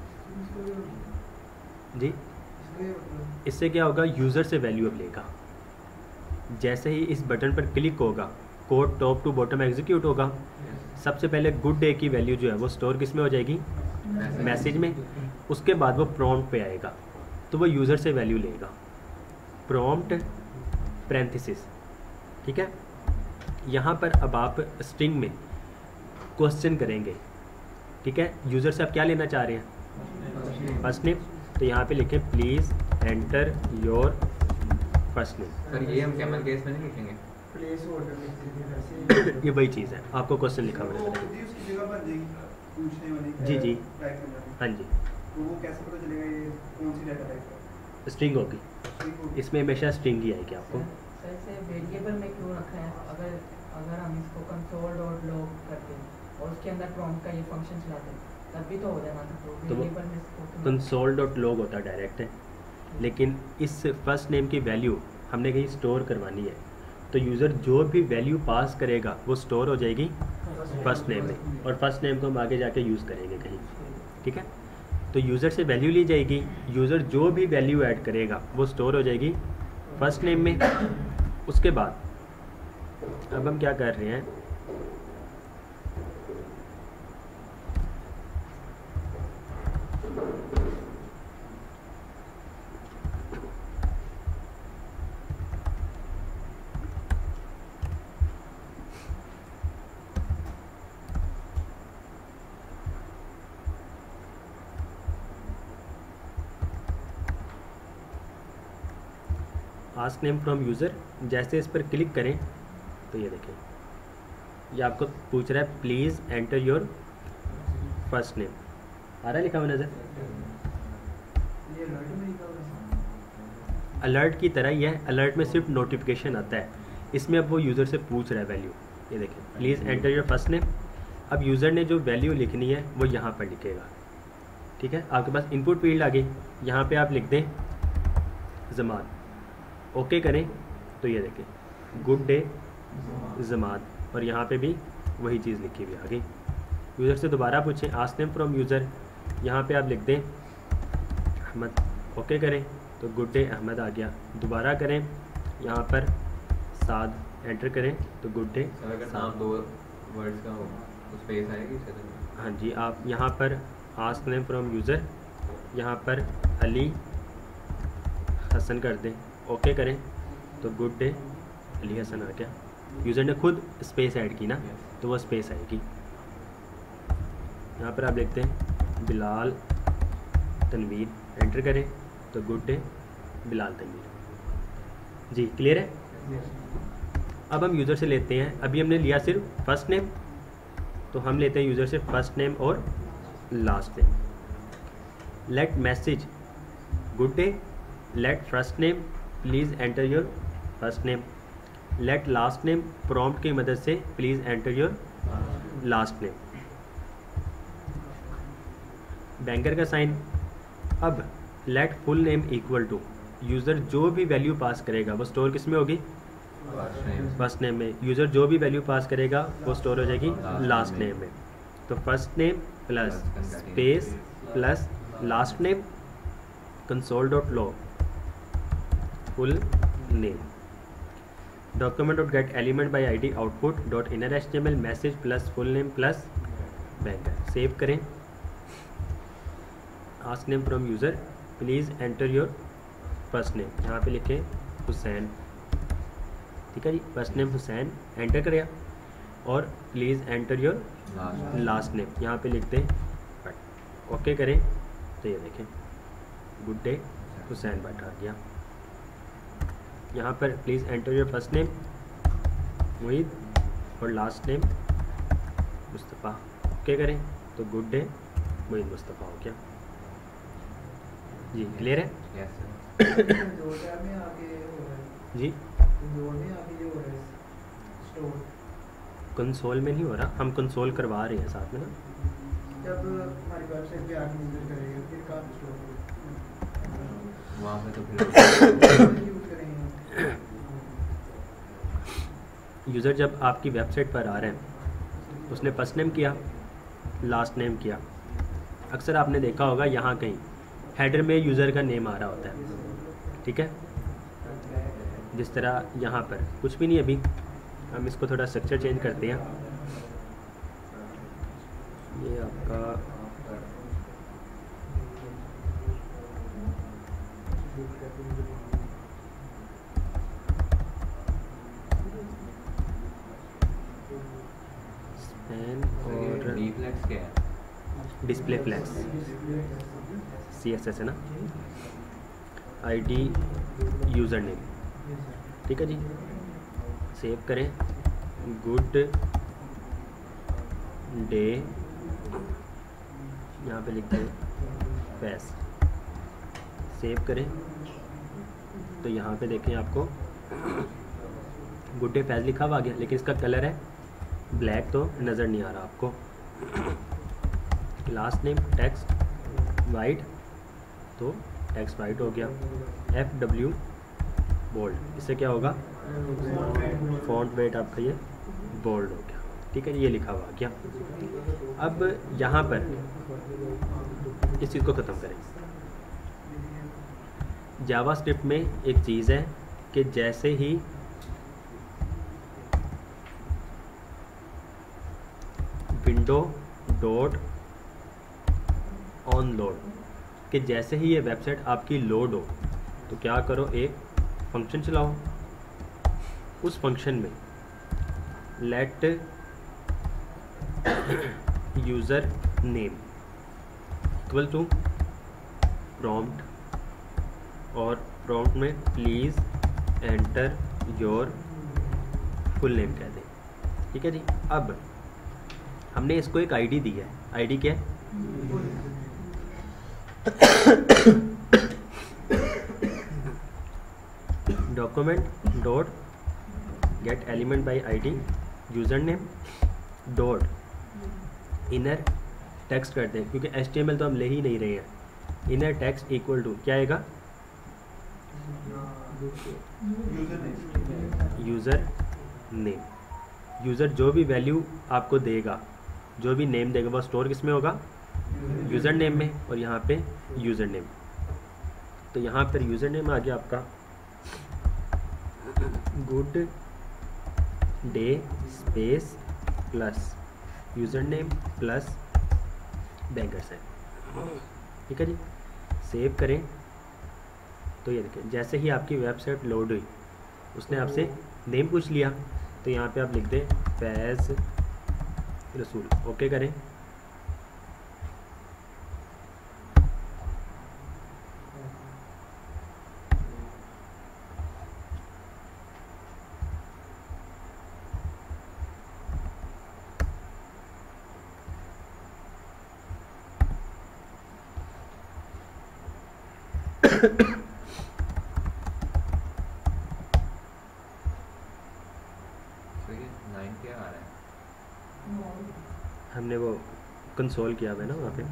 जी। इससे क्या होगा, यूज़र से वैल्यू अब लेगा, जैसे ही इस बटन पर क्लिक होगा code top to bottom execute होगा। सबसे पहले गुड डे की वैल्यू जो है वो स्टोर किस में हो जाएगी, मैसेज में, उसके बाद वो प्रॉम्प्ट पे आएगा, तो वो यूज़र से वैल्यू लेगा, प्रॉम्प्ट पैरेंथेसिस, ठीक है। यहाँ पर अब आप स्ट्रिंग में क्वेश्चन करेंगे, ठीक है, यूज़र से आप क्या लेना चाह रहे हैं, फर्स्ट नेम, तो यहाँ पे लिखें please enter your first name. Sir ये हम कैमल केस में नहीं लिखेंगे, प्लेस ऑर्डर लिखते थे, ये वही चीज़ है, आपको क्वेश्चन लिखा हुआ है। उसकी जगह बन जाएगी पूछने वाली, जी जी टाइप करना है। हाँ जी, तो वो कैसे पता चलेगा ये कौन सी डाटा टाइप है, स्ट्रिंग होगी, ठीक हो? इसमें हमेशा स्ट्रिंग ही आएगी आपको। सर इसे वेरिएबल में क्यों रखा है, अगर अगर हम इसको कंसोल डॉट लॉग करते हैं और उसके अंदर प्रॉम्प्ट का ये फंक्शन चलाते हैं तब भी तो हो जाना था, तो तो वो वेरिएबल में इसको कंसोल डॉट लॉग होता डायरेक्ट है, लेकिन इस फर्स्ट नेम की वैल्यू हमने कहीं स्टोर करवानी है, तो यूज़र जो भी वैल्यू पास करेगा वो स्टोर हो जाएगी फर्स्ट नेम में, और फर्स्ट नेम को हम आगे जाके यूज़ करेंगे कहीं, ठीक है। तो यूज़र से वैल्यू ली जाएगी, यूज़र जो भी वैल्यू ऐड करेगा वो स्टोर हो जाएगी फर्स्ट नेम में। उसके बाद अब हम क्या कर रहे हैं, आस्क नेम फ्रॉम यूज़र, जैसे इस पर क्लिक करें तो ये देखें ये आपको पूछ रहा है please enter your first name. आ रहा है लिखा हुआ नज़र? ये अलर्ट में लिखा हुआ है। अलर्ट की तरह ही है, अलर्ट में सिर्फ नोटिफिकेशन आता है, इसमें अब वो यूज़र से पूछ रहा है वैल्यू। ये देखें please enter your first name. अब यूज़र ने जो वैल्यू लिखनी है वो यहाँ पर लिखेगा, ठीक है। आपके पास इनपुट फील्ड आ गई, यहाँ पे आप लिख दें जमात, ओके करें तो ये देखें गुड डे जमात, और यहाँ पे भी वही चीज़ लिखी हुई आ गई। यूज़र से दोबारा पूछें आस्क नेम फ्रॉम यूज़र, यहाँ पे आप लिख दें अहमद, ओके करें तो गुड डे अहमद आ गया। दोबारा करें यहाँ पर साद, एंटर करें तो गुड डे सर अगर नाम साद। दो वर्ड्स का हो तो स्पेस आएगी उसके अंदर? हाँ जी, आप यहाँ पर आस्क नेम फ्रॉम यूज़र, यहाँ पर अली हसन कर दें, ओके करें तो गुड डे अली हसन आ गया। यूज़र ने खुद स्पेस ऐड की ना तो वो स्पेस आएगी। यहाँ पर आप लिखते हैं बिलाल तनवीर, एंटर करें तो गुड डे बिलाल तनवीर। जी क्लियर है? अब हम यूज़र से लेते हैं, अभी हमने लिया सिर्फ फर्स्ट नेम, तो हम लेते हैं यूज़र से फर्स्ट नेम और last name. Let message good day, let first name please enter your first name, let last name prompt की मदद से please enter your last name. Banker का साइन। अब let full name equal to, user जो भी वैल्यू पास करेगा वो स्टोर किस में होगी? फर्स्ट नेम में। यूज़र जो भी वैल्यू पास करेगा वो स्टोर हो जाएगी लास्ट नेम में। तो first name plus space plus last name console dot log full name, document dot get element by I D output dot inner H T M L message plus full name plus banker. Save करें। Ask name from user please enter your first name, यहाँ पे लिखें हुसैन, ठीक है जी। फर्स्ट नेम हुसैन एंटर करें और please enter your last name, यहाँ पे लिखते हैं ओके करें तो ये देखें गुड डे हुसैन भट्ट आ गया। यहाँ पर please enter your first name Mohit और लास्ट नेम मुस्तफ़ा, ओके करें तो गुड डे मोहित मुस्तफ़ा हो गया। जी क्लियर है? Yes sir. दो चार में आके हो रहा है, जी दो में आके ये हो रहा है स्टोर, कंसोल में नहीं हो रहा, हम कंसोल करवा रहे हैं साथ में ना। जब हमारी वेबसाइट पे आके यूज़र करेगा फिर कहाँ स्टोर वहाँ पे तो फिर यूज़ करेंगे। यूज़र जब आपकी वेबसाइट पर आ रहे हैं, उसने फर्स्ट नेम किया, लास्ट नेम किया, अक्सर आपने देखा होगा यहाँ कहीं हेडर में यूज़र का नेम आ रहा होता है, ठीक है। जिस तरह यहाँ पर कुछ भी नहीं, अभी हम इसको थोड़ा स्ट्रक्चर चेंज करते हैं। ये आपका स्पैन और डी फ्लैक्स क्या है? Display flex C S S है ना, आईडी यूज़र नेम, ठीक है जी। सेव करें गुड डे, यहाँ पे लिखते हैं फैस, सेव करें तो यहाँ पे देखें आपको गुड डे फैज लिखा हुआ आ गया, लेकिन इसका कलर है ब्लैक तो नज़र नहीं आ रहा आपको। लास्ट नेम टेक्स्ट वाइट, तो टेक्स्ट वाइट हो गया। एफ डब्ल्यू बोल्ड, इससे क्या होगा? फॉन्ट वेट आपका ये बोल्ड हो गया, ठीक है, ये लिखा हुआ आ गया। अब यहाँ पर इस चीज़ को ख़त्म करें। जावास्क्रिप्ट में एक चीज़ है कि जैसे ही विंडो डॉट ऑन लोड, कि जैसे ही ये वेबसाइट आपकी लोड हो तो क्या करो, एक फंक्शन चलाओ। उस फंक्शन में let user name equal to prompt, और प्रॉम्प्ट में please enter your full name कह दें। ठीक है जी। अब हमने इसको एक आईडी दी है, आईडी क्या है? Document dot get element by ID user name dot inner text करते हैं, क्योंकि एच टी एम एल तो हम ले ही नहीं रहे हैं। इनर टेक्स्ट इक्वल टू क्या आएगा? User name. यूज़र जो भी वैल्यू आपको देगा, जो भी नेम देगा, वो स्टोर किस में होगा? यूज़र नेम में। और यहाँ पे यूज़र नेम, तो यहाँ पर यूज़र नेम आ गया आपका good day space plus user name plus banker sign. ठीक है जी। सेव करें तो ये देखें, जैसे ही आपकी वेबसाइट लोड हुई उसने आपसे नेम पूछ लिया, तो यहाँ पे आप लिख दें फैज़ रसूल, ओके करें। हमने वो कंसोल किया हुआ है ना वहाँ पे,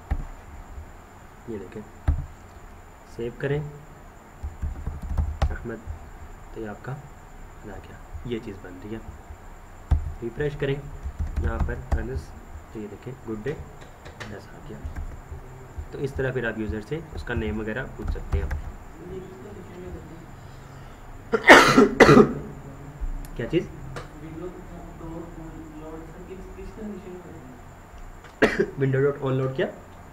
ये देखें। सेव करें अहमद, तो ये आपका आ गया, ये चीज़ बन रही है। रिफ्रेश करें यहाँ पर अनस, तो ये देखें गुड डे ऐसा आ गया। तो इस तरह फिर आप यूज़र से उसका नेम वगैरह पूछ सकते हैं। क्या चीज़? विंडो डॉट ऑन लोड क्या?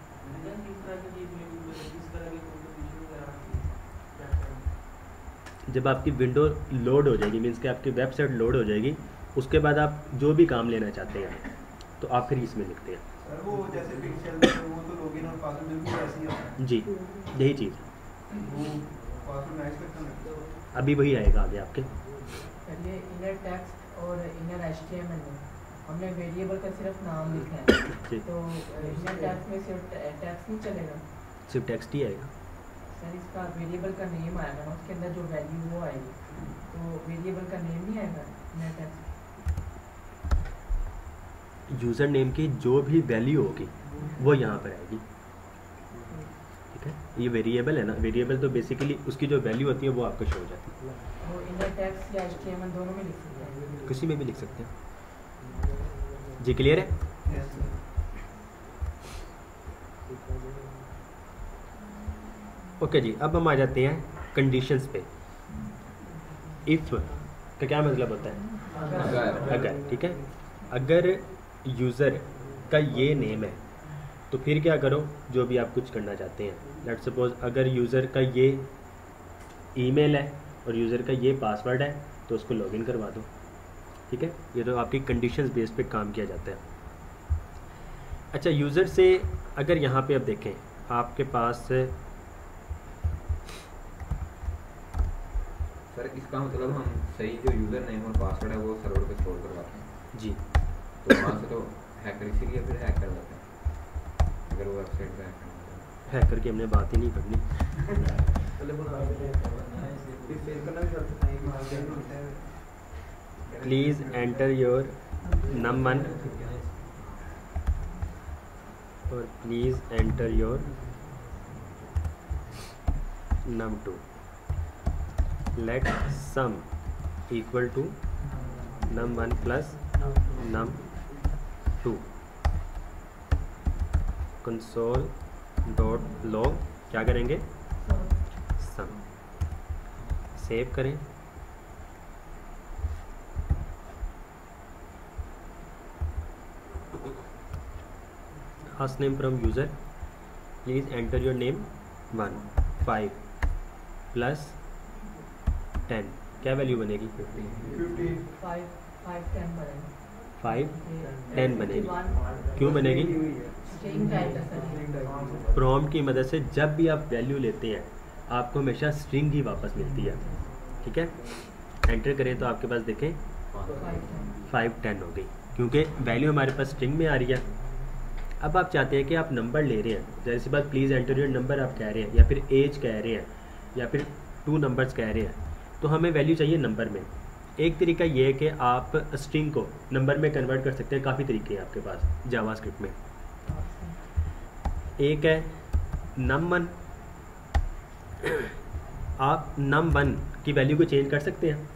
जब आपकी विंडो लोड हो जाएगी, मीन्स कि आपकी वेबसाइट लोड हो जाएगी, उसके बाद आप जो भी काम लेना चाहते हैं तो आप फिर इसमें लिखते हैं। सर वो जैसे पिक्सेल वो तो लॉगिन और पासवर्ड बिल्कुल ऐसे ही होता है। जी, यही चीज़ वो पासवर्ड मैच करता है, अभी वही आएगा आगे आपके। ये इनर टेक्स्ट और इनर एचटीएमएल में हमने वेरिएबल का सिर्फ नाम लिखा है, तो इनर टेक्स्ट में सिर्फ टेक्स्ट नहीं चलेगा, सिर्फ टेक्स्ट ही आएगा। सर इसका वेरिएबल का नेम आएगा ना, उसके अंदर जो वैल्यू वो आएगी, तो वेरिएबल का नेम नहीं आएगा इनर टेक्स्ट। यूज़र नेम की जो भी वैल्यू होगी वो यहाँ पर आएगी। ठीक है, ये वेरिएबल है ना, वेरिएबल तो बेसिकली उसकी जो वैल्यू होती है वो आपको शो हो जाती है। वो इनर टेक्स्ट या एचटीएमएल दोनों में लिख सकते हैं, किसी में भी लिख सकते हैं। जी क्लियर है? ओके जी। अब हम आ जाते हैं कंडीशंस पे। इफ का क्या मतलब होता है? अगर अगर। ठीक है, अगर यूज़र का ये नेम है तो फिर क्या करो, जो भी आप कुछ करना चाहते हैं। लेट्स सपोज अगर यूज़र का ये ईमेल है और यूज़र का ये पासवर्ड है तो उसको लॉगिन करवा दो। ठीक है, ये तो आपकी कंडीशंस बेस पे काम किया जाता है। अच्छा, यूज़र से अगर यहाँ पे अब देखें आपके पास, सर इसका मतलब हम सही जो यूज़र नेम और पासवर्ड है वो सर्वर पे स्टोर करवाते हैं जी, तो वहाँ से तो हैकर इसीलिए फिर हैक कर देते हैं अगर वो वेबसाइट पे हैक करते हैं। हैकर की हमने बात ही नहीं करनी। Please enter your num one और please enter your num two. Let sum equal to num one plus num two. Console dot log क्या करेंगे? सम। सेव करें। Ask name from user. Please enter your name. One five plus ten क्या वैल्यू बनेगी? फाइव फाइव टेन बनेगा, फाइव टेन बनेगी। क्यों बनेगी? स्ट्रिंग टाइप है सर। प्रॉम्प्ट की मदद से जब भी आप वैल्यू लेते हैं आपको हमेशा स्ट्रिंग ही वापस मिलती है। ठीक है, एंटर करें तो आपके पास देखें फाइव टेन हो गई, क्योंकि वैल्यू हमारे पास स्ट्रिंग में आ रही है। अब आप चाहते हैं कि आप नंबर ले रहे हैं, जैसे सी बात प्लीज़ एंटर योर नंबर आप कह रहे हैं, या फिर एज कह रहे हैं, या फिर टू नंबर्स कह रहे हैं, तो हमें वैल्यू चाहिए नंबर में। एक तरीका ये है कि आप स्ट्रिंग को नंबर में कन्वर्ट कर सकते हैं, काफ़ी तरीके हैं आपके पास जावास्क्रिप्ट में। एक है नम वन, आप नम वन की वैल्यू को चेंज कर सकते हैं,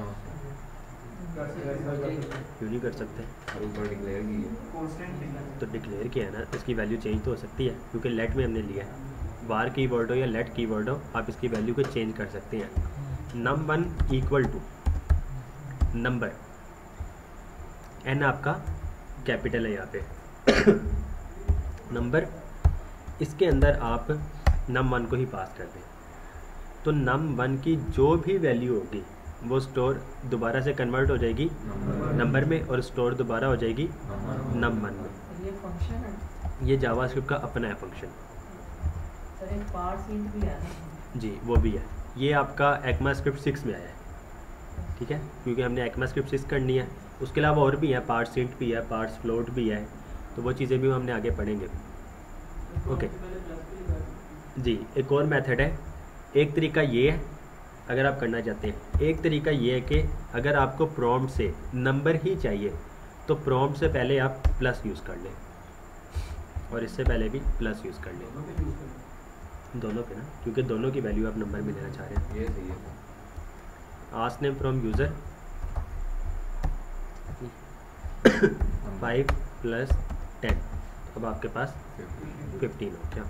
क्यों नहीं कर सकते? डिक्लेयर की है तो डिक्लेयर किया है ना, इसकी वैल्यू चेंज तो हो सकती है, क्योंकि लेट में हमने लिया है। वार कीवर्ड हो या लेट कीवर्ड हो, आप इसकी वैल्यू को चेंज कर सकते हैं। Num one equal to number, N आपका कैपिटल है यहाँ पे नंबर, इसके अंदर आप नम वन को ही पास कर दें, तो नम वन की जो भी वैल्यू होगी वो स्टोर दोबारा से कन्वर्ट हो जाएगी नंबर में, और स्टोर दोबारा हो जाएगी नम वन में। ये फंक्शन है, ये जावास्क्रिप्ट का अपना है फंक्शन। सर एक पार्सिंट भी है ना? जी वो भी है, ये आपका ECMAScript सिक्स में आया है, ठीक है, क्योंकि हमने ECMAScript सिक्स करनी है। उसके अलावा और भी है, पार्सिंट भी है, पार्स फ्लोट भी है, तो वो चीज़ें भी हमने आगे पढ़ेंगे। ओके जी, एक और मेथड है। एक तरीका ये है अगर आप करना चाहते हैं, एक तरीका ये है कि अगर आपको प्रॉम्प्ट से नंबर ही चाहिए तो प्रॉम्प्ट से पहले आप प्लस यूज़ कर लें, और इससे पहले भी प्लस यूज़ कर लें, दोनों पे ना, क्योंकि दोनों की वैल्यू आप नंबर में लेना चाह रहे हैं। ये सही है। Ask name from user five plus ten, अब आपके पास फिफ्टीन हो क्या?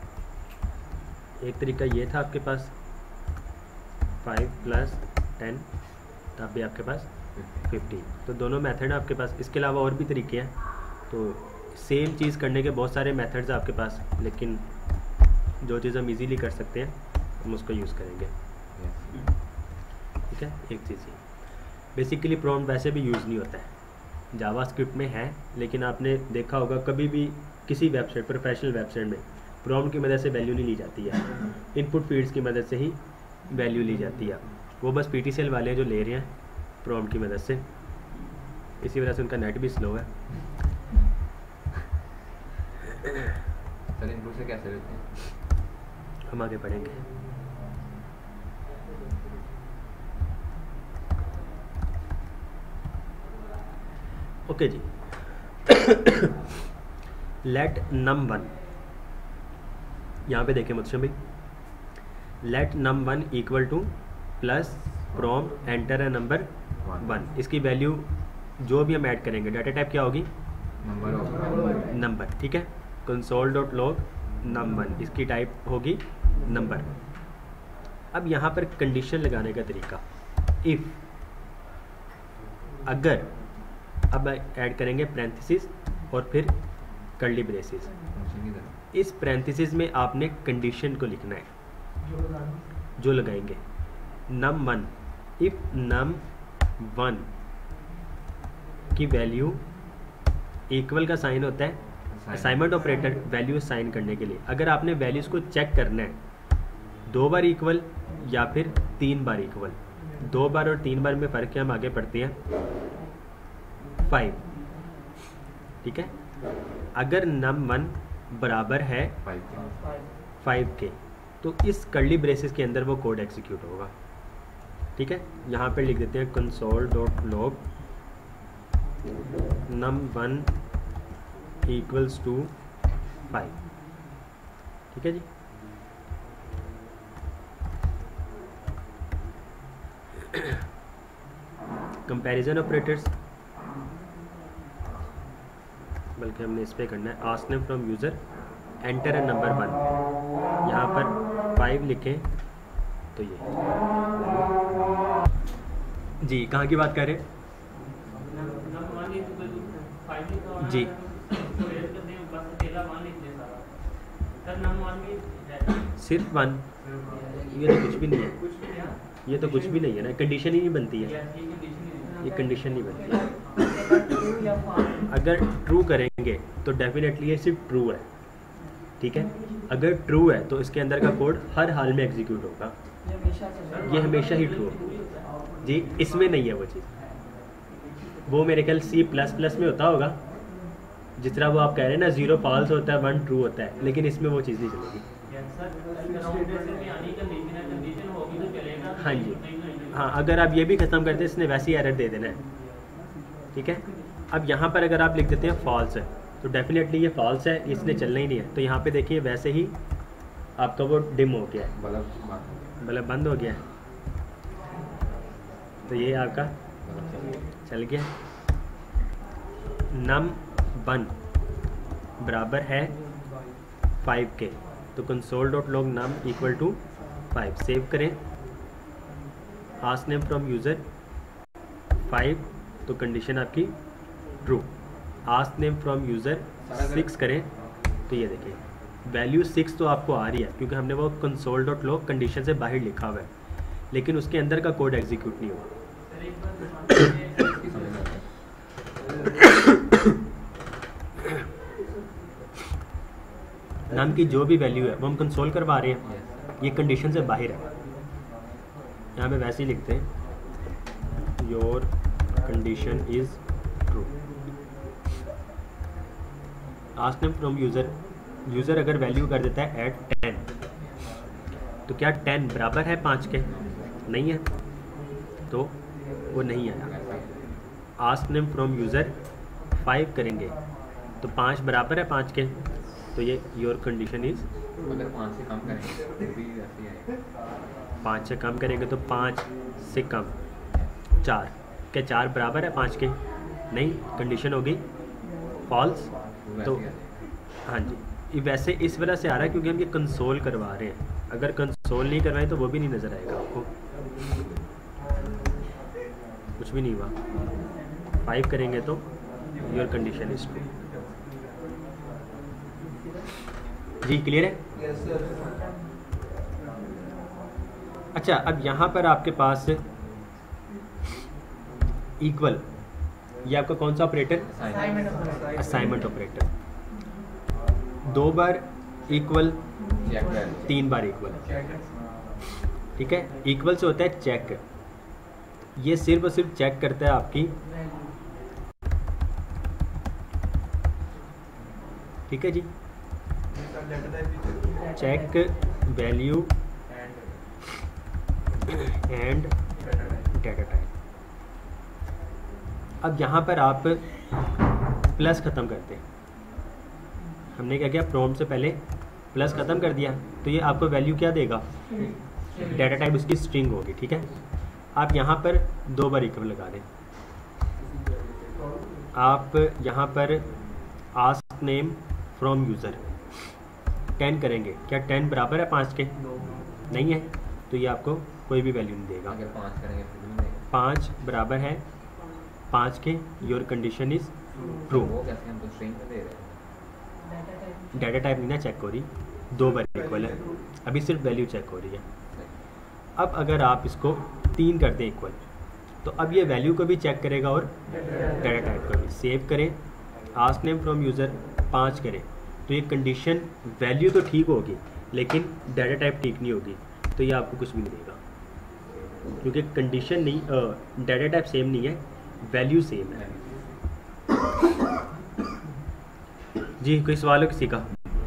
एक तरीका ये था आपके पास फाइव प्लस टेन, तब भी आपके पास फिफ्टीन, तो दोनों मेथड है आपके पास। इसके अलावा और भी तरीके हैं, तो सेम चीज़ करने के बहुत सारे मेथड्स हैं आपके पास, लेकिन जो चीज़ हम इजीली कर सकते हैं हम उसको यूज़ करेंगे, ठीक है। एक चीज़ ये बेसिकली प्रॉम्प्ट वैसे भी यूज़ नहीं होता है, जावास्क्रिप्ट में है, लेकिन आपने देखा होगा कभी भी किसी वेबसाइट, प्रोफेशनल वेबसाइट में प्रॉम्प्ट की मदद से वैल्यू नहीं ली जाती है, इनपुट फील्ड्स की मदद से ही वैल्यू ली जाती है। वो बस पी टी सी एल वाले हैं जो ले रहे हैं प्रॉम्प्ट की मदद से, इसी वजह से उनका नेट भी स्लो है। सर इनपुट से कैसे लेते हैं? हम आगे पढ़ेंगे। ओके जी, लेट नम वन, यहाँ पे देखें मुझसे भाई, let num one equal to plus from enter a number one, इसकी वैल्यू जो भी हम ऐड करेंगे, डाटा टाइप क्या होगी? नंबर होगा, नंबर, ठीक है। Console dot log num one, इसकी टाइप होगी नंबर। अब यहाँ पर कंडीशन लगाने का तरीका, इफ, अगर, अब ऐड करेंगे पैरेंथेसिस और फिर कर्ली ब्रेसेस। इस पैरेंथेसिस में आपने कंडीशन को लिखना है जो लगाएंगे, num one, if num one की वैल्यू इक्वल का साइन होता है असाइनमेंट ऑपरेटर वैल्यू साइन करने के लिए। अगर आपने वैल्यूज़ को चेक करना है दो बार इक्वल या फिर तीन बार इक्वल, दो बार और तीन बार में फ़र्क है, हम आगे पढ़ते हैं। फाइव, ठीक है। अगर नम वन बराबर है फाइव के तो इस कर्ली ब्रेसेस के अंदर वो कोड एग्जीक्यूट होगा, ठीक है। यहाँ पर लिख देते हैं console dot log num one equals to five, ठीक है जी। कंपैरिजन ऑपरेटर्स, बल्कि हमने इस पे करना है, ask name from user enter a number one, यहाँ पर फाइव लिखें तो ये जी कहाँ की बात कर रहे हैं जी? सिर्फ वन, ये तो कुछ भी नहीं है, ये तो कुछ भी नहीं है ना, कंडीशन ही नहीं बनती है, ये कंडीशन नहीं बनती है। अगर ट्रू करेंगे तो डेफिनेटली ये सिर्फ ट्रू है, ठीक है। अगर ट्रू है तो इसके अंदर का कोड हर हाल में एग्जीक्यूट होगा, ये हमेशा ही ट्रू होगा। जी इसमें नहीं है वो चीज़, वो मेरे ख्याल सी प्लस प्लस में होता होगा, जिस तरह वो आप कह रहे हैं ना जीरो फॉल्स होता है वन ट्रू होता है, लेकिन इसमें वो चीज़ नहीं चलेगी। हाँ जी हाँ, अगर आप ये भी ख़त्म करते हैं इसने वैसे ही एरर दे देना है, ठीक है। अब यहाँ पर अगर आप लिख देते हैं फॉल्स है तो डेफिनेटली ये फॉल्स है, इसने चलना ही नहीं है। तो यहाँ पे देखिए वैसे ही आपका वो डिम हो गया है, बल्ब बंद हो गया है, तो ये आपका चल गया। नम वन बराबर है फाइव के, तो console dot log num equal to five save करें। Ask name from user five, तो कंडीशन आपकी true. Ask name from user six करें, तो ये देखिए वैल्यू सिक्स तो आपको आ रही है क्योंकि हमने वो कंसोल डॉट लॉग कंडीशन से बाहर लिखा हुआ है, लेकिन उसके अंदर का कोड एग्जीक्यूट नहीं हुआ। नाम की जो भी वैल्यू है वो हम कंसोल करवा रहे हैं, ये कंडीशन से बाहर है। यहाँ पे वैसे ही लिखते हैं your condition is true. Ask name from user, user अगर वैल्यू कर देता है एट टेन, तो क्या टेन बराबर है पाँच के? नहीं है, तो वो नहीं आया। Ask name from user five करेंगे तो पाँच बराबर है पाँच के, तो ये योर कंडीशन इज, अगर पाँच से कम करेंगे तो भी ऐसे ही आएगा। पाँच से कम करेंगे तो पाँच से कम चार, क्या चार बराबर है पाँच के? नहीं, कंडीशन होगी फॉल्स। तो हाँ जी, ये वैसे इस वजह से आ रहा है क्योंकि हम ये कंसोल करवा रहे हैं, अगर कंसोल नहीं करवाएं तो वो भी नहीं नज़र आएगा आपको, कुछ भी नहीं हुआ। फाइव करेंगे तो योर कंडीशन इज ट्रू। जी क्लियर है? अच्छा, अब यहाँ पर आपके पास इक्वल, ये आपका कौन सा ऑपरेटर? Assignment operator. दो बार इक्वल, तीन बार इक्वल, ठीक है। इक्वल से होता है चेक, ये सिर्फ और सिर्फ चेक करता है आपकी, ठीक है जी, check value and data type. अब यहाँ पर आप प्लस ख़त्म करते हैं, हमने क्या किया, प्रॉम्प्ट से पहले प्लस ख़त्म कर दिया, तो ये आपको वैल्यू क्या देगा? डाटा टाइप उसकी स्ट्रिंग होगी, ठीक है। आप यहाँ पर दो बार इक्वल लगा दें, आप यहाँ पर ask name from user ten करेंगे, क्या टेन बराबर है पाँच के? नहीं है, तो ये आपको कोई भी वैल्यू नहीं देगा। अगर पाँच करेंगे फिर भी नहीं देगा। पाँच बराबर है पाँच के, योर कंडीशन इज ट्रू। वो कैसे, हम तो स्ट्रिंग में दे रहे हैं। डाटा टाइप नहीं ना चेक हो रही, दो बार इक्वल है, अभी सिर्फ वैल्यू चेक हो रही है। अब अगर आप इसको तीन कर दें इक्वल, तो अब ये वैल्यू को भी चेक करेगा और डाटा टाइप को भी। सेव करें, आस्क नेम फ्रॉम यूज़र पाँच करें, तो ये कंडीशन वैल्यू तो ठीक होगी लेकिन डाटा टाइप ठीक नहीं होगी, तो ये आपको कुछ भी नहीं देगा क्योंकि कंडीशन नहीं, डाटा टाइप सेम नहीं है, वैल्यू सेम है। जी कोई सवाल हो किसी का?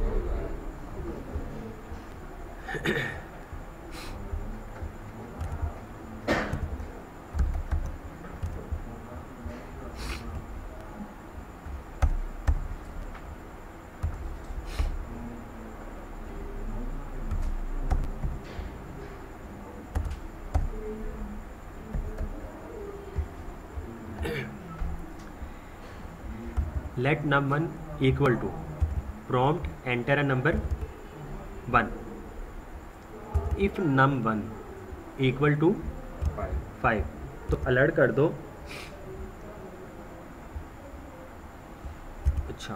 let num one equal to prompt enter a number one, if num one equal to five, तो अलर्ट कर दो। अच्छा,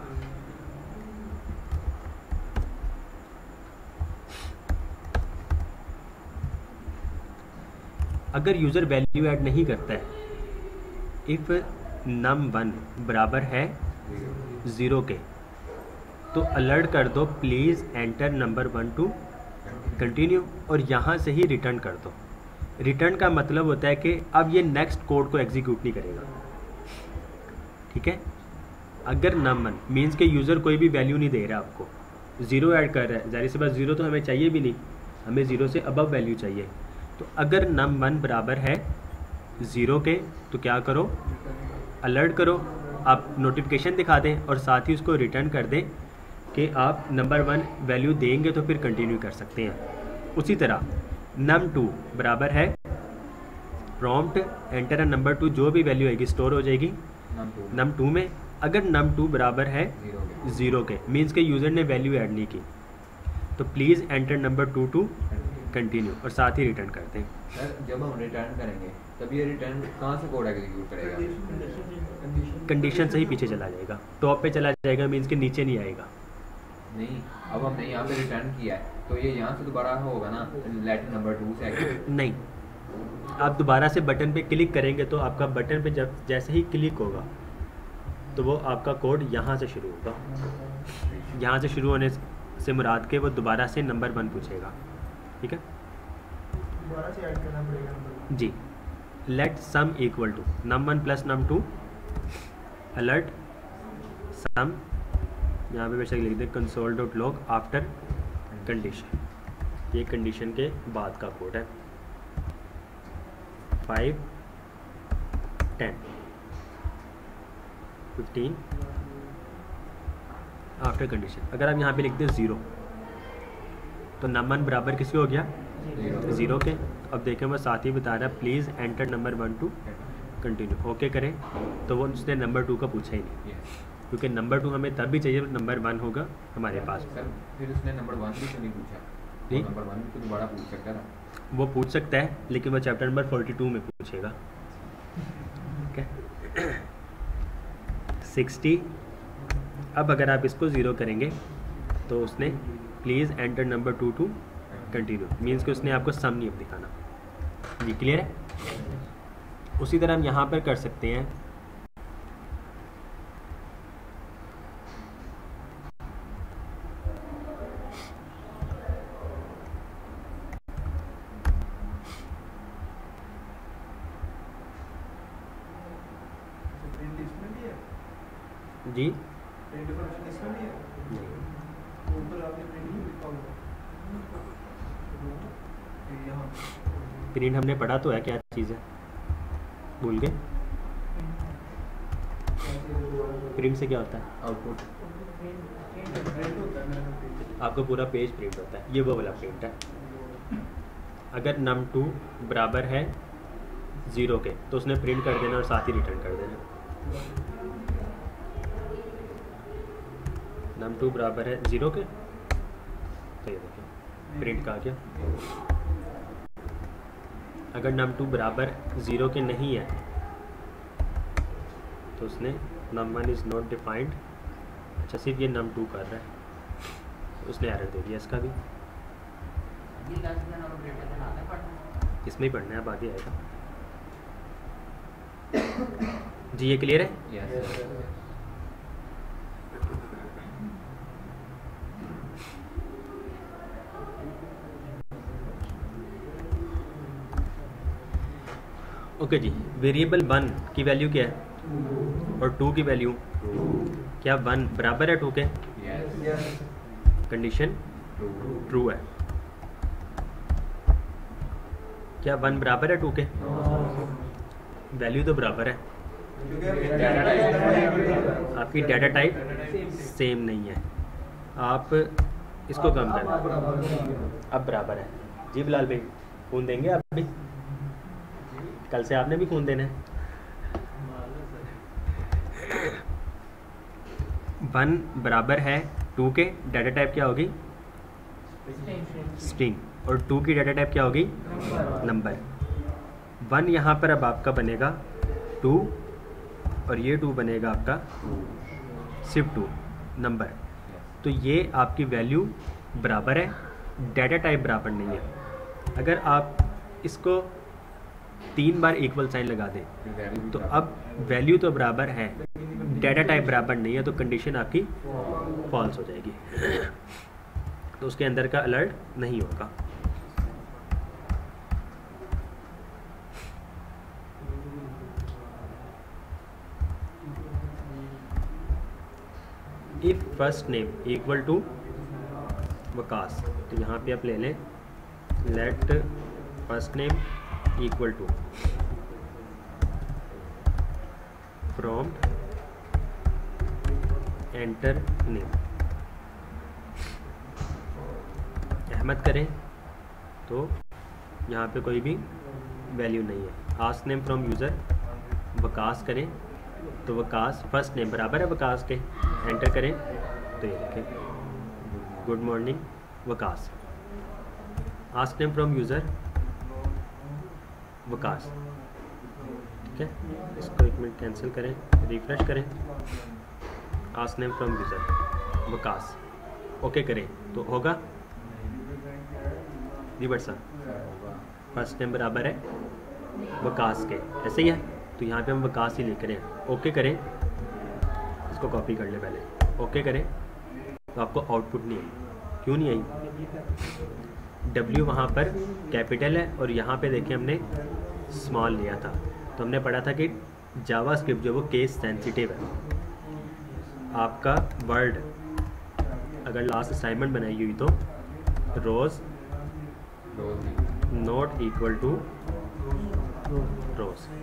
अगर यूज़र वैल्यू ऐड नहीं करता है, इफ़ नम वन बराबर है ज़ीरो के, तो अलर्ट कर दो please enter number one to continue, और यहाँ से ही रिटर्न कर दो। रिटर्न का मतलब होता है कि अब ये नेक्स्ट कोड को एग्जीक्यूट नहीं करेगा, ठीक है। अगर नम वन मीन्स के यूज़र कोई भी वैल्यू नहीं दे रहा आपको, ज़ीरो ऐड कर रहा है, जाहिर सी बात ज़ीरो तो हमें चाहिए भी नहीं, हमें ज़ीरो से अबव वैल्यू चाहिए। तो अगर नम वन बराबर है ज़ीरो के तो क्या करो, अलर्ट करो, आप नोटिफिकेशन दिखा दें और साथ ही उसको रिटर्न कर दें कि आप नंबर वन वैल्यू देंगे तो फिर कंटिन्यू कर सकते हैं। उसी तरह नम टू बराबर है prompt enter a number two, जो भी वैल्यू आएगी स्टोर हो जाएगी नम टू में। अगर नम टू बराबर है ज़ीरो के मीन्स के यूज़र ने वैल्यू ऐड नहीं की, तो please enter number two to continue और साथ ही रिटर्न करते हैं। सर जब हम रिटर्न करेंगे तब ये रिटर्न कहाँ से कोड एग्जीक्यूट करेगा? कंडीशन से ही पीछे चला जाएगा, टॉप पे चला जाएगा, मीन्स के नीचे नहीं आएगा। नहीं, अब हमने यहाँ पे रिटर्न किया है तो ये यहाँ से दोबारा होगा ना लेट नंबर टू से? नहीं, आप दोबारा से बटन पे क्लिक करेंगे तो आपका बटन पे जब जैसे ही क्लिक होगा तो वो आपका कोड यहाँ से शुरू होगा। यहाँ से शुरू होने से मुराद के वो दोबारा से नंबर वन पूछेगा, ठीक है। दोबारा से ऐड करना पड़ेगा नंबर जी, let sum equal to num one plus num two, alert sum, यहाँ पे बेशक लिख दें console dot log after condition, ये कंडीशन के बाद का कोड है। Five ten fifteen after condition. अगर आप यहाँ पे लिख दें ज़ीरो तो नम वन बराबर किसके हो गया, ज़ीरो के। अब देखें वो साथ ही बता रहा है please enter number one to continue, okay करें तो वो उसने नंबर टू का पूछा ही नहीं, क्योंकि नंबर टू हमें तब भी चाहिए नंबर वन होगा हमारे पास। सर फिर उसने नंबर वन भी क्यों नहीं पूछा? जी, नंबर वन भी तो दोबारा पूछ सकता था। वो पूछ सकता है लेकिन वो चैप्टर नंबर फोर्टी टू में पूछेगा, ठीक है। सिक्सटी, अब अगर आप इसको ज़ीरो करेंगे तो उसने please enter number two to continue, means कि उसने आपको सम नहीं दिखाना। ये क्लियर है। उसी तरह हम यहाँ पर कर सकते हैं प्रिंट इसमें भी है, जी, प्रिंट फंक्शन इसमें भी है, ऊपर आपने प्रिंट नहीं लिखा होगा ये यहाँ प्रिंट हमने पढ़ा तो है, क्या चीज़ है भूल गए। प्रिंट से क्या होता है? आउटपुट प्रिंट होता है मेरा पेज। आपका पूरा पेज प्रिंट होता है, ये वो वाला प्रिंट है। अगर नम टू बराबर है ज़ीरो के तो उसने प्रिंट कर देना और साथ ही रिटर्न कर देना। नम टू बराबर है ज़ीरो के तो ये देखिए प्रिंट का आ गया। अगर नम टू बराबर ज़ीरो के नहीं है तो उसने num one is not defined, अच्छा सिर्फ ये नम टू कर रहा है तो उसने एरर दे दिया इसका भी। ये लास्ट में नंबर प्रिंट करना आता है पढ़ना। इसमें ही पढ़ना है, अब आगे आएगा। जी ये क्लियर है। यस ओके जी, वेरिएबल वन की वैल्यू क्या है और टू की वैल्यू क्या वन बराबर है टू के? यस कंडीशन ट्रू ट्रू है। क्या वन बराबर है टू के? वैल्यू तो बराबर है, आपकी डाटा टाइप सेम नहीं है। आप इसको कम करें, अब बराबर है। जी बिलाल भाई फ़ोन देंगे आप भी? कल से आपने भी फ़ोन देना है। वन बराबर है टू के, डाटा टाइप क्या होगी? स्ट्रिंग। और टू की डाटा टाइप क्या होगी? नंबर। वन यहाँ पर अब आपका बनेगा टू और ये टू बनेगा आपका सिर्फ टू नंबर। तो ये आपकी वैल्यू बराबर है, डाटा टाइप बराबर नहीं है। अगर आप इसको तीन बार इक्वल साइन लगा दें तो अब वैल्यू तो बराबर है, डाटा टाइप बराबर नहीं है, तो कंडीशन आपकी फॉल्स हो जाएगी, तो उसके अंदर का अलर्ट नहीं होगा। If first name equal to Waqas, तो यहाँ पे आप ले लें let first name equal to from enter name. Ahmad करें तो यहाँ पे कोई भी वैल्यू नहीं है। Ask name from user Waqas करें तो वकास फर्स्ट नेम बराबर है वकास के, एंटर करें तो ये देखें good morning Waqas. Ask name from user Waqas, ठीक है। इसको एक मिनट कैंसिल करें, रिफ्रेश करें। Ask name from user Waqas, okay करें तो होगा रिवर्ट सा फर्स्ट नेम बराबर है वकास के, ऐसे ही है। तो यहाँ पे हम वकास ही लिख करें, ओके करें। इसको कॉपी कर ले पहले, ओके करें तो आपको आउटपुट नहीं आई। क्यों नहीं आई? डब्ल्यू वहाँ पर कैपिटल है और यहाँ पे देखिए हमने स्मॉल लिया था। तो हमने पढ़ा था कि जावा स्क्रिप्ट जो वो केस सेंसिटिव है। आपका वर्ड अगर लास्ट असाइनमेंट बनाई हुई तो rose not equal to rose,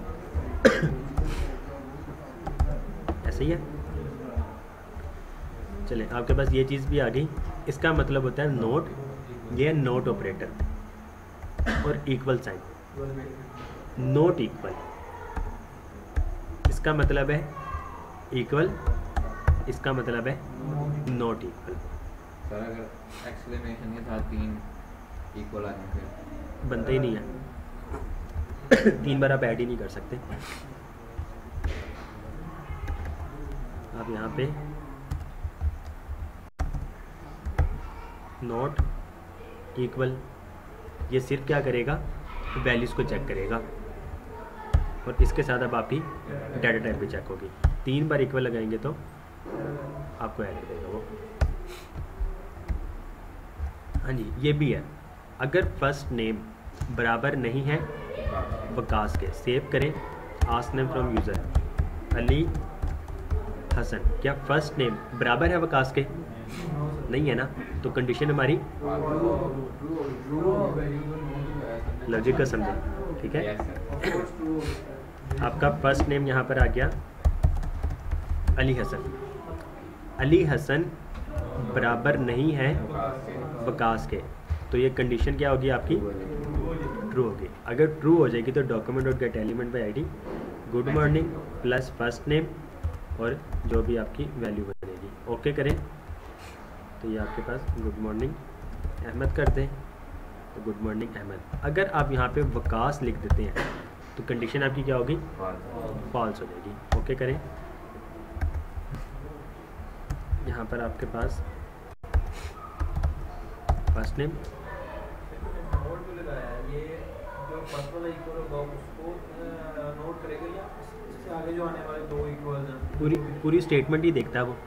ऐसे ही है। चले आपके पास ये चीज़ भी आ गई। इसका मतलब होता है नोट, ये है नोट ऑपरेटर और इक्वल साइन। नोट इक्वल इसका मतलब है इक्वल, इसका मतलब है नॉट इक्वल। सर अगर एक्सक्लेमेशन के साथ तीन इक्वल आ जाए फिर बनता ही नहीं है। तीन बार आप ऐड ही नहीं कर सकते। आप यहाँ पे नॉट इक्वल, ये सिर्फ क्या करेगा, वैल्यूज़ को चेक करेगा और इसके साथ अब आपकी डाटा टाइप भी चेक होगी। तीन बार इक्वल लगाएंगे तो आपको ऐड करेगा वो। हाँ जी, ये भी है। अगर फर्स्ट नेम बराबर नहीं है वकास के, सेव करें। Ask name from user Ali Hasan, क्या फर्स्ट नेम बराबर है वकास के? नहीं है ना, तो कंडीशन हमारी लॉजिक का समझे, ठीक है। आपका फर्स्ट नेम यहाँ पर आ गया अली हसन। अली हसन बराबर नहीं है वकास के, तो ये कंडीशन क्या होगी आपकी? ट्रू होगी। अगर ट्रू हो जाएगी तो document dot get element by ID good morning plus first name और जो भी आपकी वैल्यू बनेगी, ओके करें तो ये आपके पास गुड मॉर्निंग अहमद कर दें तो गुड मॉर्निंग अहमद। अगर आप यहाँ पे वकास लिख देते हैं तो कंडीशन आपकी क्या होगी? फॉल्स हो जाएगी, ओके करें। यहाँ पर आपके पास फर्स्ट नेम नोट पे लगाया है, ये जो फर्स्ट वाला इक्वल होगा उसको नोट करेगा या इससे आगे जो आने वाले दो इक्वल हैं? पूरी पूरी स्टेटमेंट ही देखता है वो।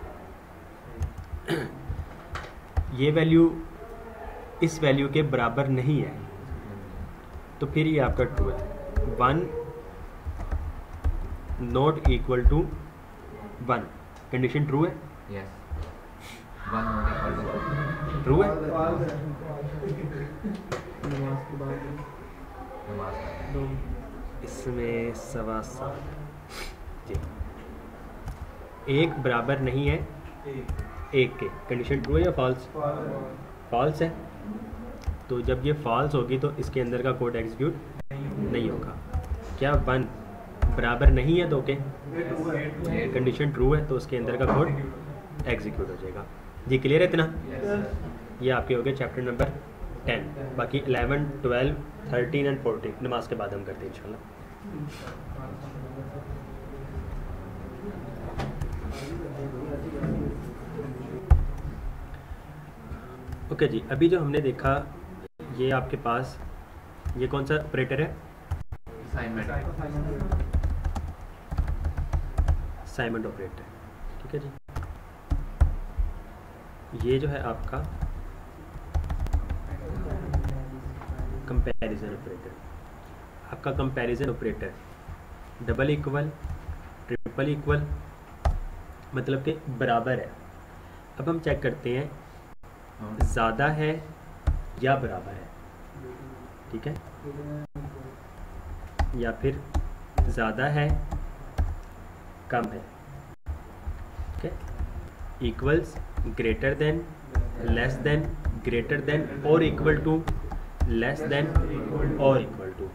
ये वैल्यू इस वैल्यू के बराबर नहीं है तो फिर ये आपका ट्रू है। One not equal to one, condition true है। Yes, one not equal to true है। इसमें सवा सात जी, एक बराबर नहीं है एक के, कंडीशन ट्रू है या फॉल्स? फॉल्स है। तो जब ये फॉल्स होगी तो इसके अंदर का कोड एग्जीक्यूट नहीं होगा। क्या वन बराबर नहीं है दो के? कंडीशन ट्रू है तो उसके अंदर का कोड एग्जीक्यूट हो जाएगा। जी क्लियर है इतना? ये आपके हो गए चैप्टर नंबर टेन। बाकी eleven twelve thirteen and fourteen नमाज के बाद हम करते हैं इंशाल्लाह। ओके जी, अभी जो हमने देखा ये आपके पास ये कौन सा ऑपरेटर है? असाइनमेंट असाइनमेंट ऑपरेटर, ठीक है जी। ये जो है आपका कंपैरिजन ऑपरेटर। आपका comparison operator double equal, triple equal मतलब कि बराबर है। अब हम चेक करते हैं ज़्यादा है या बराबर है, ठीक है, या फिर ज़्यादा है कम है, ठीक है, equals, greater than, less than, greater than और इक्वल टू, लेस देन और equal to,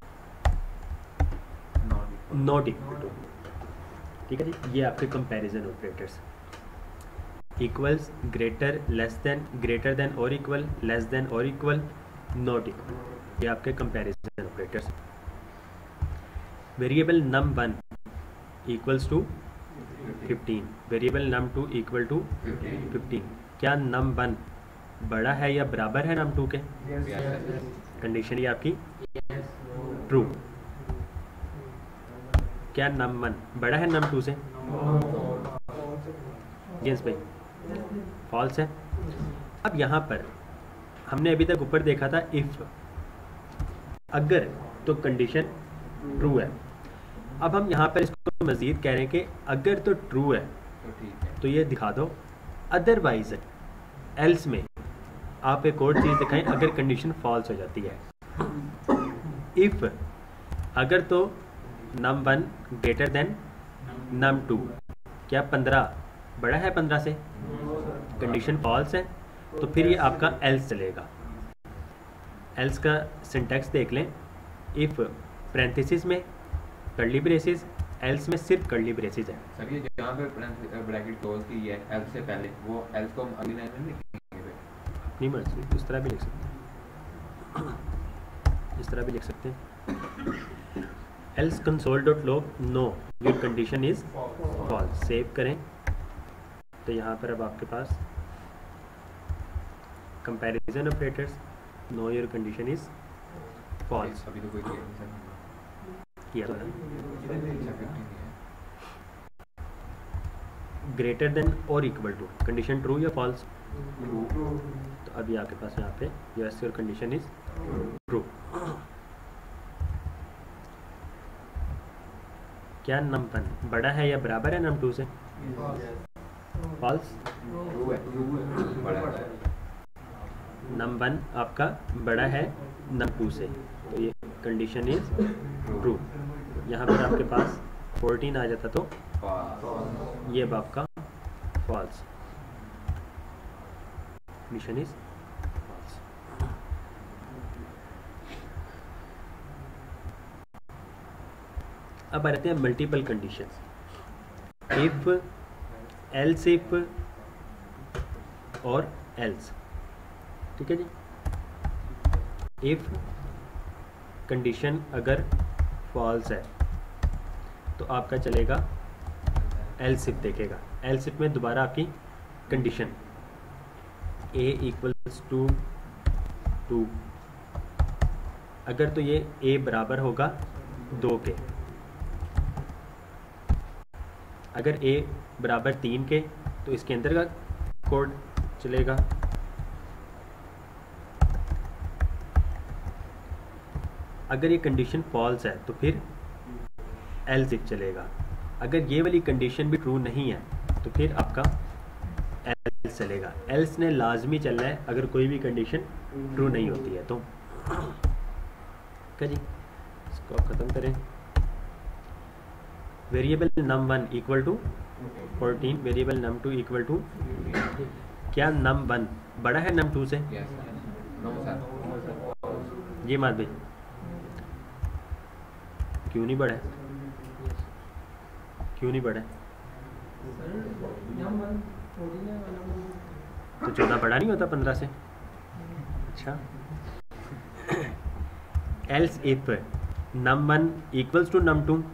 not equal to, ठीक है जी। ये आपके comparison operators, equals, greater, less than, greater than और इक्वल, लेस देन और इक्वल, नॉट इक्वल, ये आपके comparison operators. Variable num one equals to fifteen, variable num two equal to fifteen. क्या नम वन बड़ा है या बराबर है नम टू के? कंडीशन ये आपकी ट्रू। क्या नम वन बड़ा है नम टू से? यस भाई, फॉल्स है। अब यहाँ पर हमने अभी तक ऊपर देखा था इफ, अगर तो कंडीशन ट्रू है। अब हम यहाँ पर इसको मज़ीद कह रहे हैं कि अगर तो ट्रू है तो ठीक है, तो ये दिखा दो, अदरवाइज एल्स में आप एक और चीज़ दिखाएं अगर कंडीशन फॉल्स हो जाती है। इफ, अगर तो num one greater than num two, क्या पंद्रह बड़ा है पंद्रह से? कंडीशन फॉल्स है, तो फिर ये आपका एल्स चलेगा। एल्स का सिंटैक्स देख लें, इफ पैरेंथेसिस में कर्ली ब्रेसेस, एल्स में सिर्फ कर्ली ब्रेसेस है। सर ये जहाँ पे ब्रैकेट क्लोज की है एल्स से पहले, वो एल्स को हम अगली लाइन में लिखेंगे। अपनी मर्जी, इस तरह भी लिख सकते हैं, इस तरह भी लिख सकते हैं। Else console dot log no your condition is false, save करें तो यहाँ पर अब आपके पास comparison operators, no your condition is false अभी तो कोई किया नहीं सर, किया था। अच्छा फिफ्टीन है। ग्रेटर देन और इक्वल टू, कंडीशन ट्रू या फॉल्स? तो अभी आपके पास यहाँ पे yes your condition is true. क्या नम वन बड़ा है या बराबर है नम टू से? फॉल्स। ट्रू है, ट्रू है, बड़ा है। नम वन आपका बड़ा है नम टू से, तो ये कंडीशन इज ट्रू। यहाँ पर आपके पास फोर्टीन आ जाता तो ये अब आपका फॉल्स, कंडीशन इज फॉल्स। अब आते हैं multiple conditions. If, else if और एल्स, ठीक है जी। इफ कंडीशन अगर फॉल्स है तो आपका चलेगा एल्स इफ देखेगा। एल्स इफ में दोबारा आपकी condition a equals to two, अगर तो ये ए बराबर होगा दो के, अगर ए बराबर तीन के तो इसके अंदर का कोड चलेगा। अगर ये कंडीशन फॉल्स है तो फिर एल्स इफ चलेगा। अगर ये वाली कंडीशन भी ट्रू नहीं है तो फिर आपका एल्स चलेगा। एल्स ने लाजमी चलना है अगर कोई भी कंडीशन ट्रू नहीं होती है तो। क्या जी, इसको आप ख़त्म करें। Variable num one equal to fourteen, variable num two equal to, क्या नम वन बड़ा है नम टू से? Yes no sir. जी मात भाई, क्यों नहीं बढ़ा है? क्यों नहीं बढ़ा है? तो चौदह बड़ा नहीं होता पंद्रह से? अच्छा। Else if num one equals to num two,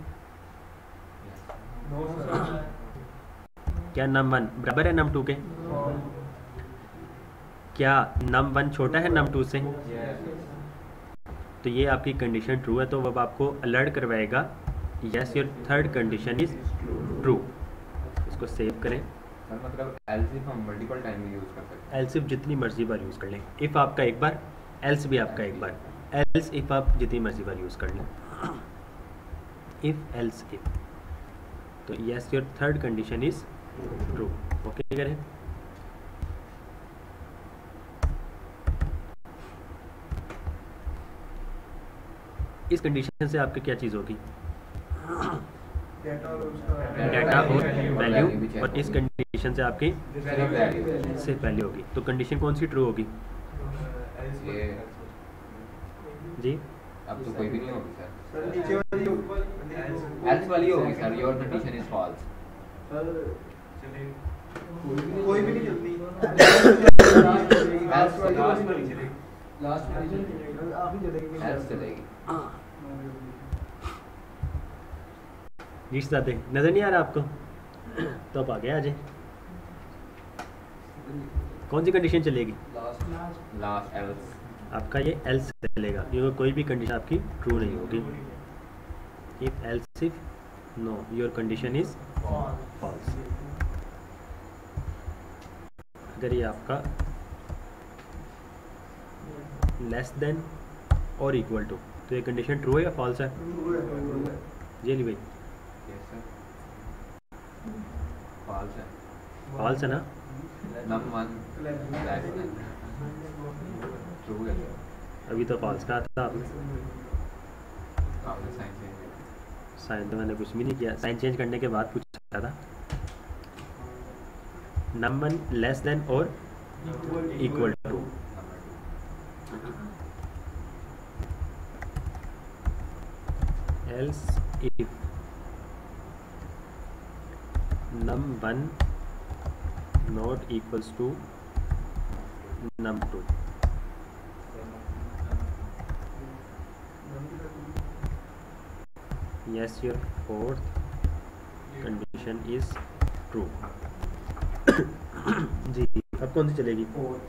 क्या नम वन बराबर है नम टू के? क्या नम वन छोटा है नम टू से? तो ये आपकी कंडीशन ट्रू है, तो अब आपको अलर्ट करवाएगा yes your third condition is true. इसको सेव करें। सर मतलब एल्स इफ हम मल्टीपल टाइम में यूज कर सकते हैं। एल्स इफ जितनी मर्जी बार यूज़ कर लें। इफ़ आपका एक बार, एल्स भी आपका एक बार। एल्स इफ आप जितनी मर्जी बार यूज़ कर लें। इफ एल्स इफ, तो yes your third condition is true. Okay करें। इस कंडीशन से आपकी क्या चीज़ होगी? डेटा और उसका डाटा और वैल्यू, भी check और इस होगी। कंडीशन से आपकी सिर्फ वैल्यू सिर्फ वैल्यू होगी। तो कंडीशन कौन सी ट्रू होगी? ये जी अब तो कोई भी नहीं होगी सर, सर नीचे वाली एल्स वाली होगी sir, your condition is false. कोई भी नहीं चलती एल्स लास्ट चलेगी, लास्ट वाली चलेगी, आप ही चलेगी एल्स चलेगी। जी सादे नज़र नहीं आ रहा आपको? तो आप आगे आ जाए। कौन सी कंडीशन चलेगी? लास्ट एल्स आपका ये एल्स चलेगा, क्योंकि कोई भी कंडीशन आपकी ट्रू नहीं होगी। If else if no your condition is false. अगर ये आपका लेस देन और इक्वल टू, तो ये कंडीशन ट्रू है या फॉल्स है? जी ली भाई यस सर, फॉल्स है। फॉल्स है ना? Num one less than true है सर, अभी तो फॉल्स कहा था आपने। आपने साइन चेंज किया। साइन तो मैंने कुछ भी नहीं किया, साइन चेंज करने के बाद पूछा था। नंबर लेस देन और equal to, else if num one not equals to num two, yes your fourth condition is true। जी अब कौन सी चलेगी?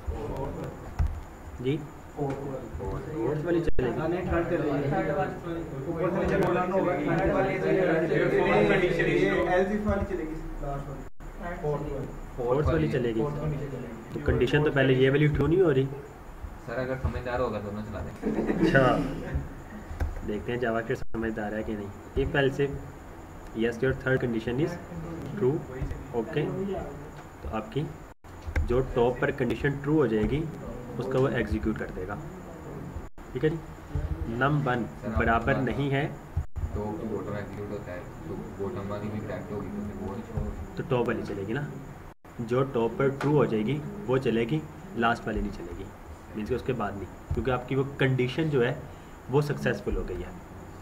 जी फोर्थ वाली चलेगी। थर्ड कर ऊपर से नीचे बोला ना होगा, थर्ड वाली चलेगी, एल्स इफ वाली चलेगी, लास्ट वाली फोर्थ वाली फोर्थ वाली चलेगी। फोर्थ वाली चलेगी। तो कंडीशन तो पहले ये वाली ट्रू नहीं हो रही। सर अगर समझदार होगा दोनों चला दें। अच्छा देखते हैं जावा के समझदार है कि नहीं। If else if yes your third condition is true, okay, तो आपकी जो टॉप पर कंडीशन ट्रू हो जाएगी उसका वो एग्जीक्यूट कर देगा। ठीक है जी। नम वन बराबर नहीं है तो बॉटम एग्जीक्यूट होता है, तो बॉटम वाली भी करेक्ट होगी तो फिर वो नहीं show होगी। तो टॉप वाली चलेगी ना। जो टॉप पर ट्रू हो जाएगी वो चलेगी, लास्ट वाली नहीं चलेगी, मीन्स कि उसके बाद नहीं, क्योंकि आपकी वो कंडीशन जो है वो सक्सेसफुल हो गई है।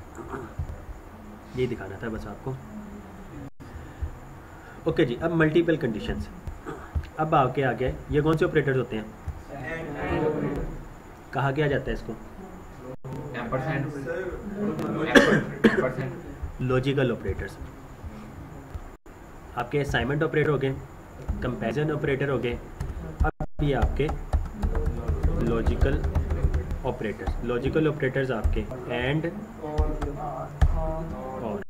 ये दिखाना था बस आपको। ओके जी, अब मल्टीपल कंडीशंस। अब आगे आ गए, ये कौन से ऑपरेटर्स होते हैं? कहा क्या जाता है इसको? Ampersand ampersand logical operators. आपके असाइनमेंट ऑपरेटर हो गए, कंपैरिजन ऑपरेटर हो गए, अब ये आपके लॉजिकल ऑपरेटर्स। लॉजिकल ऑपरेटर्स आपके एंड और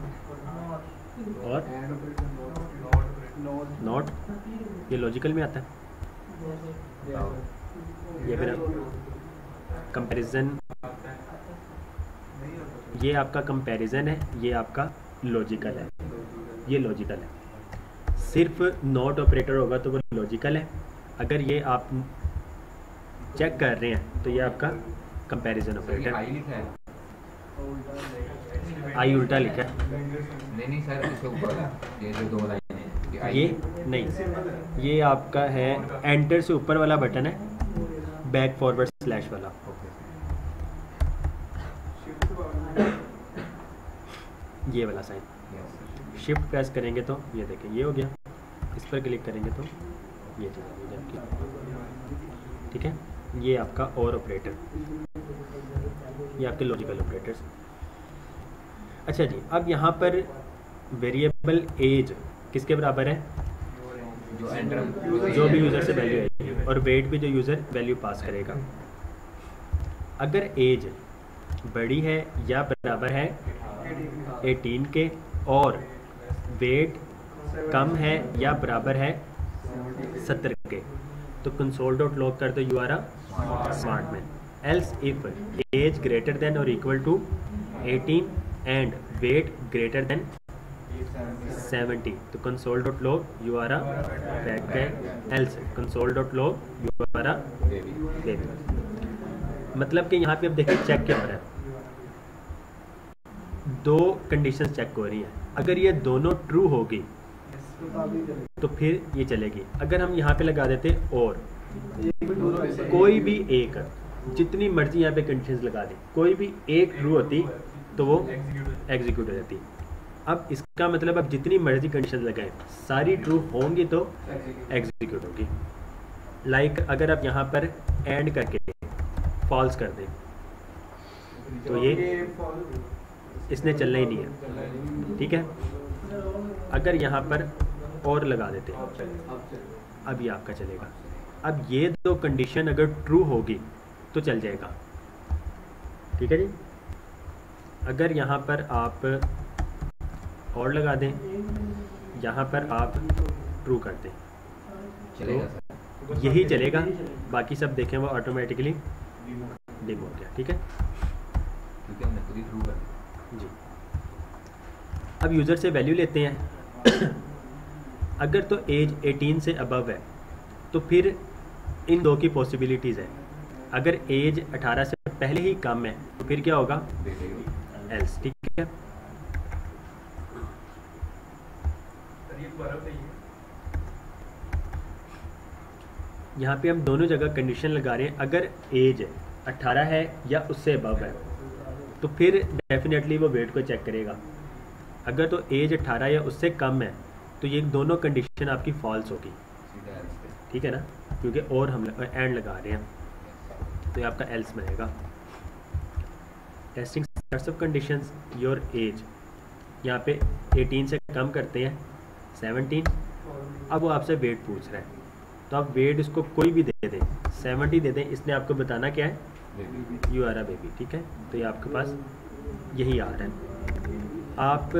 और नॉट, ये लॉजिकल में आता है। ये फिर कंपैरिजन, ये आपका कंपैरिजन है, ये आपका लॉजिकल है, ये लॉजिकल है। सिर्फ नॉट ऑपरेटर होगा तो वो लॉजिकल है। अगर ये आप चेक कर रहे हैं तो ये आपका कंपैरिजन ऑपरेटर। आई लिखा है, आई उल्टा लिखा है। नहीं नहीं सर इसके ऊपर वाला, ये जो दो लाइन है ये आई ये नहीं, ये आपका है एंटर से ऊपर वाला बटन है, बैक फॉरवर्ड स्लैश वाला। ये वाला साइन, Yes. शिफ्ट प्रेस करेंगे तो ये देखें ये हो गया, इस पर क्लिक करेंगे तो ये चला गया आपकी। ठीक है, ये आपका और ऑपरेटर, ये आपके लॉजिकल ऑपरेटर्स। अच्छा जी, अब यहाँ पर वेरिएबल एज किसके बराबर है? जो एंटर जो भी यूज़र से वैल्यू आएगी, और वेट भी जो यूज़र वैल्यू पास करेगा। अगर एज बड़ी है या बराबर है अठारह के और वेट कम है या बराबर है सत्तर के, तो कंसोल डॉट लॉग कर दो you are a smart man. Else if age greater than और इक्वल टू अठारह and weight greater than seventy, तो console dot log you are a bad guy. Else console dot log you are a baby. मतलब कि यहाँ पे अब देखिए चेक क्या हो रहा है। दो कंडीशंस चेक हो रही हैं, अगर ये दोनों ट्रू होगी तो फिर ये चलेगी। अगर हम यहाँ पे लगा देते और कोई भी एक, जितनी मर्जी यहाँ पे कंडीशंस लगा दें, कोई भी एक ट्रू होती तो वो एग्जीक्यूट हो जाती। अब इसका मतलब अब जितनी मर्जी कंडीशंस लगाएं सारी ट्रू होंगी तो एग्जीक्यूट होगी। लाइक like, अगर आप यहाँ पर एंड करके फॉल्स कर दें तो ये इसने चलना ही नहीं है, ठीक है। अगर यहाँ पर और लगा देते अब ये आपका चलेगा। अब ये दो कंडीशन अगर ट्रू होगी तो चल जाएगा, ठीक है जी। अगर यहाँ पर आप और लगा दें, यहाँ पर आप ट्रू कर दें तो यही चलेगा, बाकी सब देखें वो ऑटोमेटिकली डिम हो गया, ठीक है जी। अब यूज़र से वैल्यू लेते हैं। अगर तो एज अठारह से अबव है तो फिर इन दो की पॉसिबिलिटीज़ है। अगर एज अठारह से पहले ही कम है तो फिर क्या होगा, एल्स, ठीक है। यहाँ पे हम दोनों जगह कंडीशन लगा रहे हैं। अगर एज अठारह है या उससे अबव है तो फिर डेफिनेटली वो वेट को चेक करेगा। अगर तो एज अठारह या उससे कम है तो ये दोनों कंडीशन आपकी फॉल्स होगी, ठीक है ना, क्योंकि और हम एंड लगा रहे हैं तो ये आपका एल्स बनेगा। Testing sets of conditions, your age यहाँ पे अठारह से कम करते हैं सत्रह। अब वो आपसे वेट पूछ रहा है तो आप वेट इसको कोई भी दे दें, सत्तर दे दें। इसने आपको बताना क्या है, यू आर अ बेबी, ठीक है। तो ये आपके पास यही आ रहा है। आप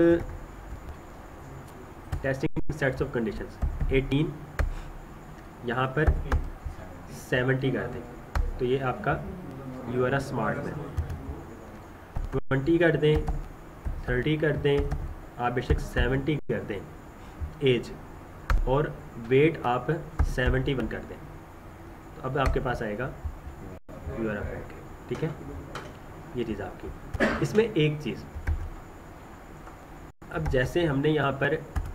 टेस्टिंग सेट्स ऑफ कंडीशंस अठारह यहाँ पर सत्तर कर दें तो ये आपका you are a smart man. बीस कर दें, तीस कर दें, आप बेशक सत्तर कर दें एज, और वेट आप इकहत्तर कर दें तो अब आपके पास आएगा यू आर अ बैक, ठीक है। ये चीज़ आपकी। इसमें एक चीज़, अब जैसे हमने यहाँ पर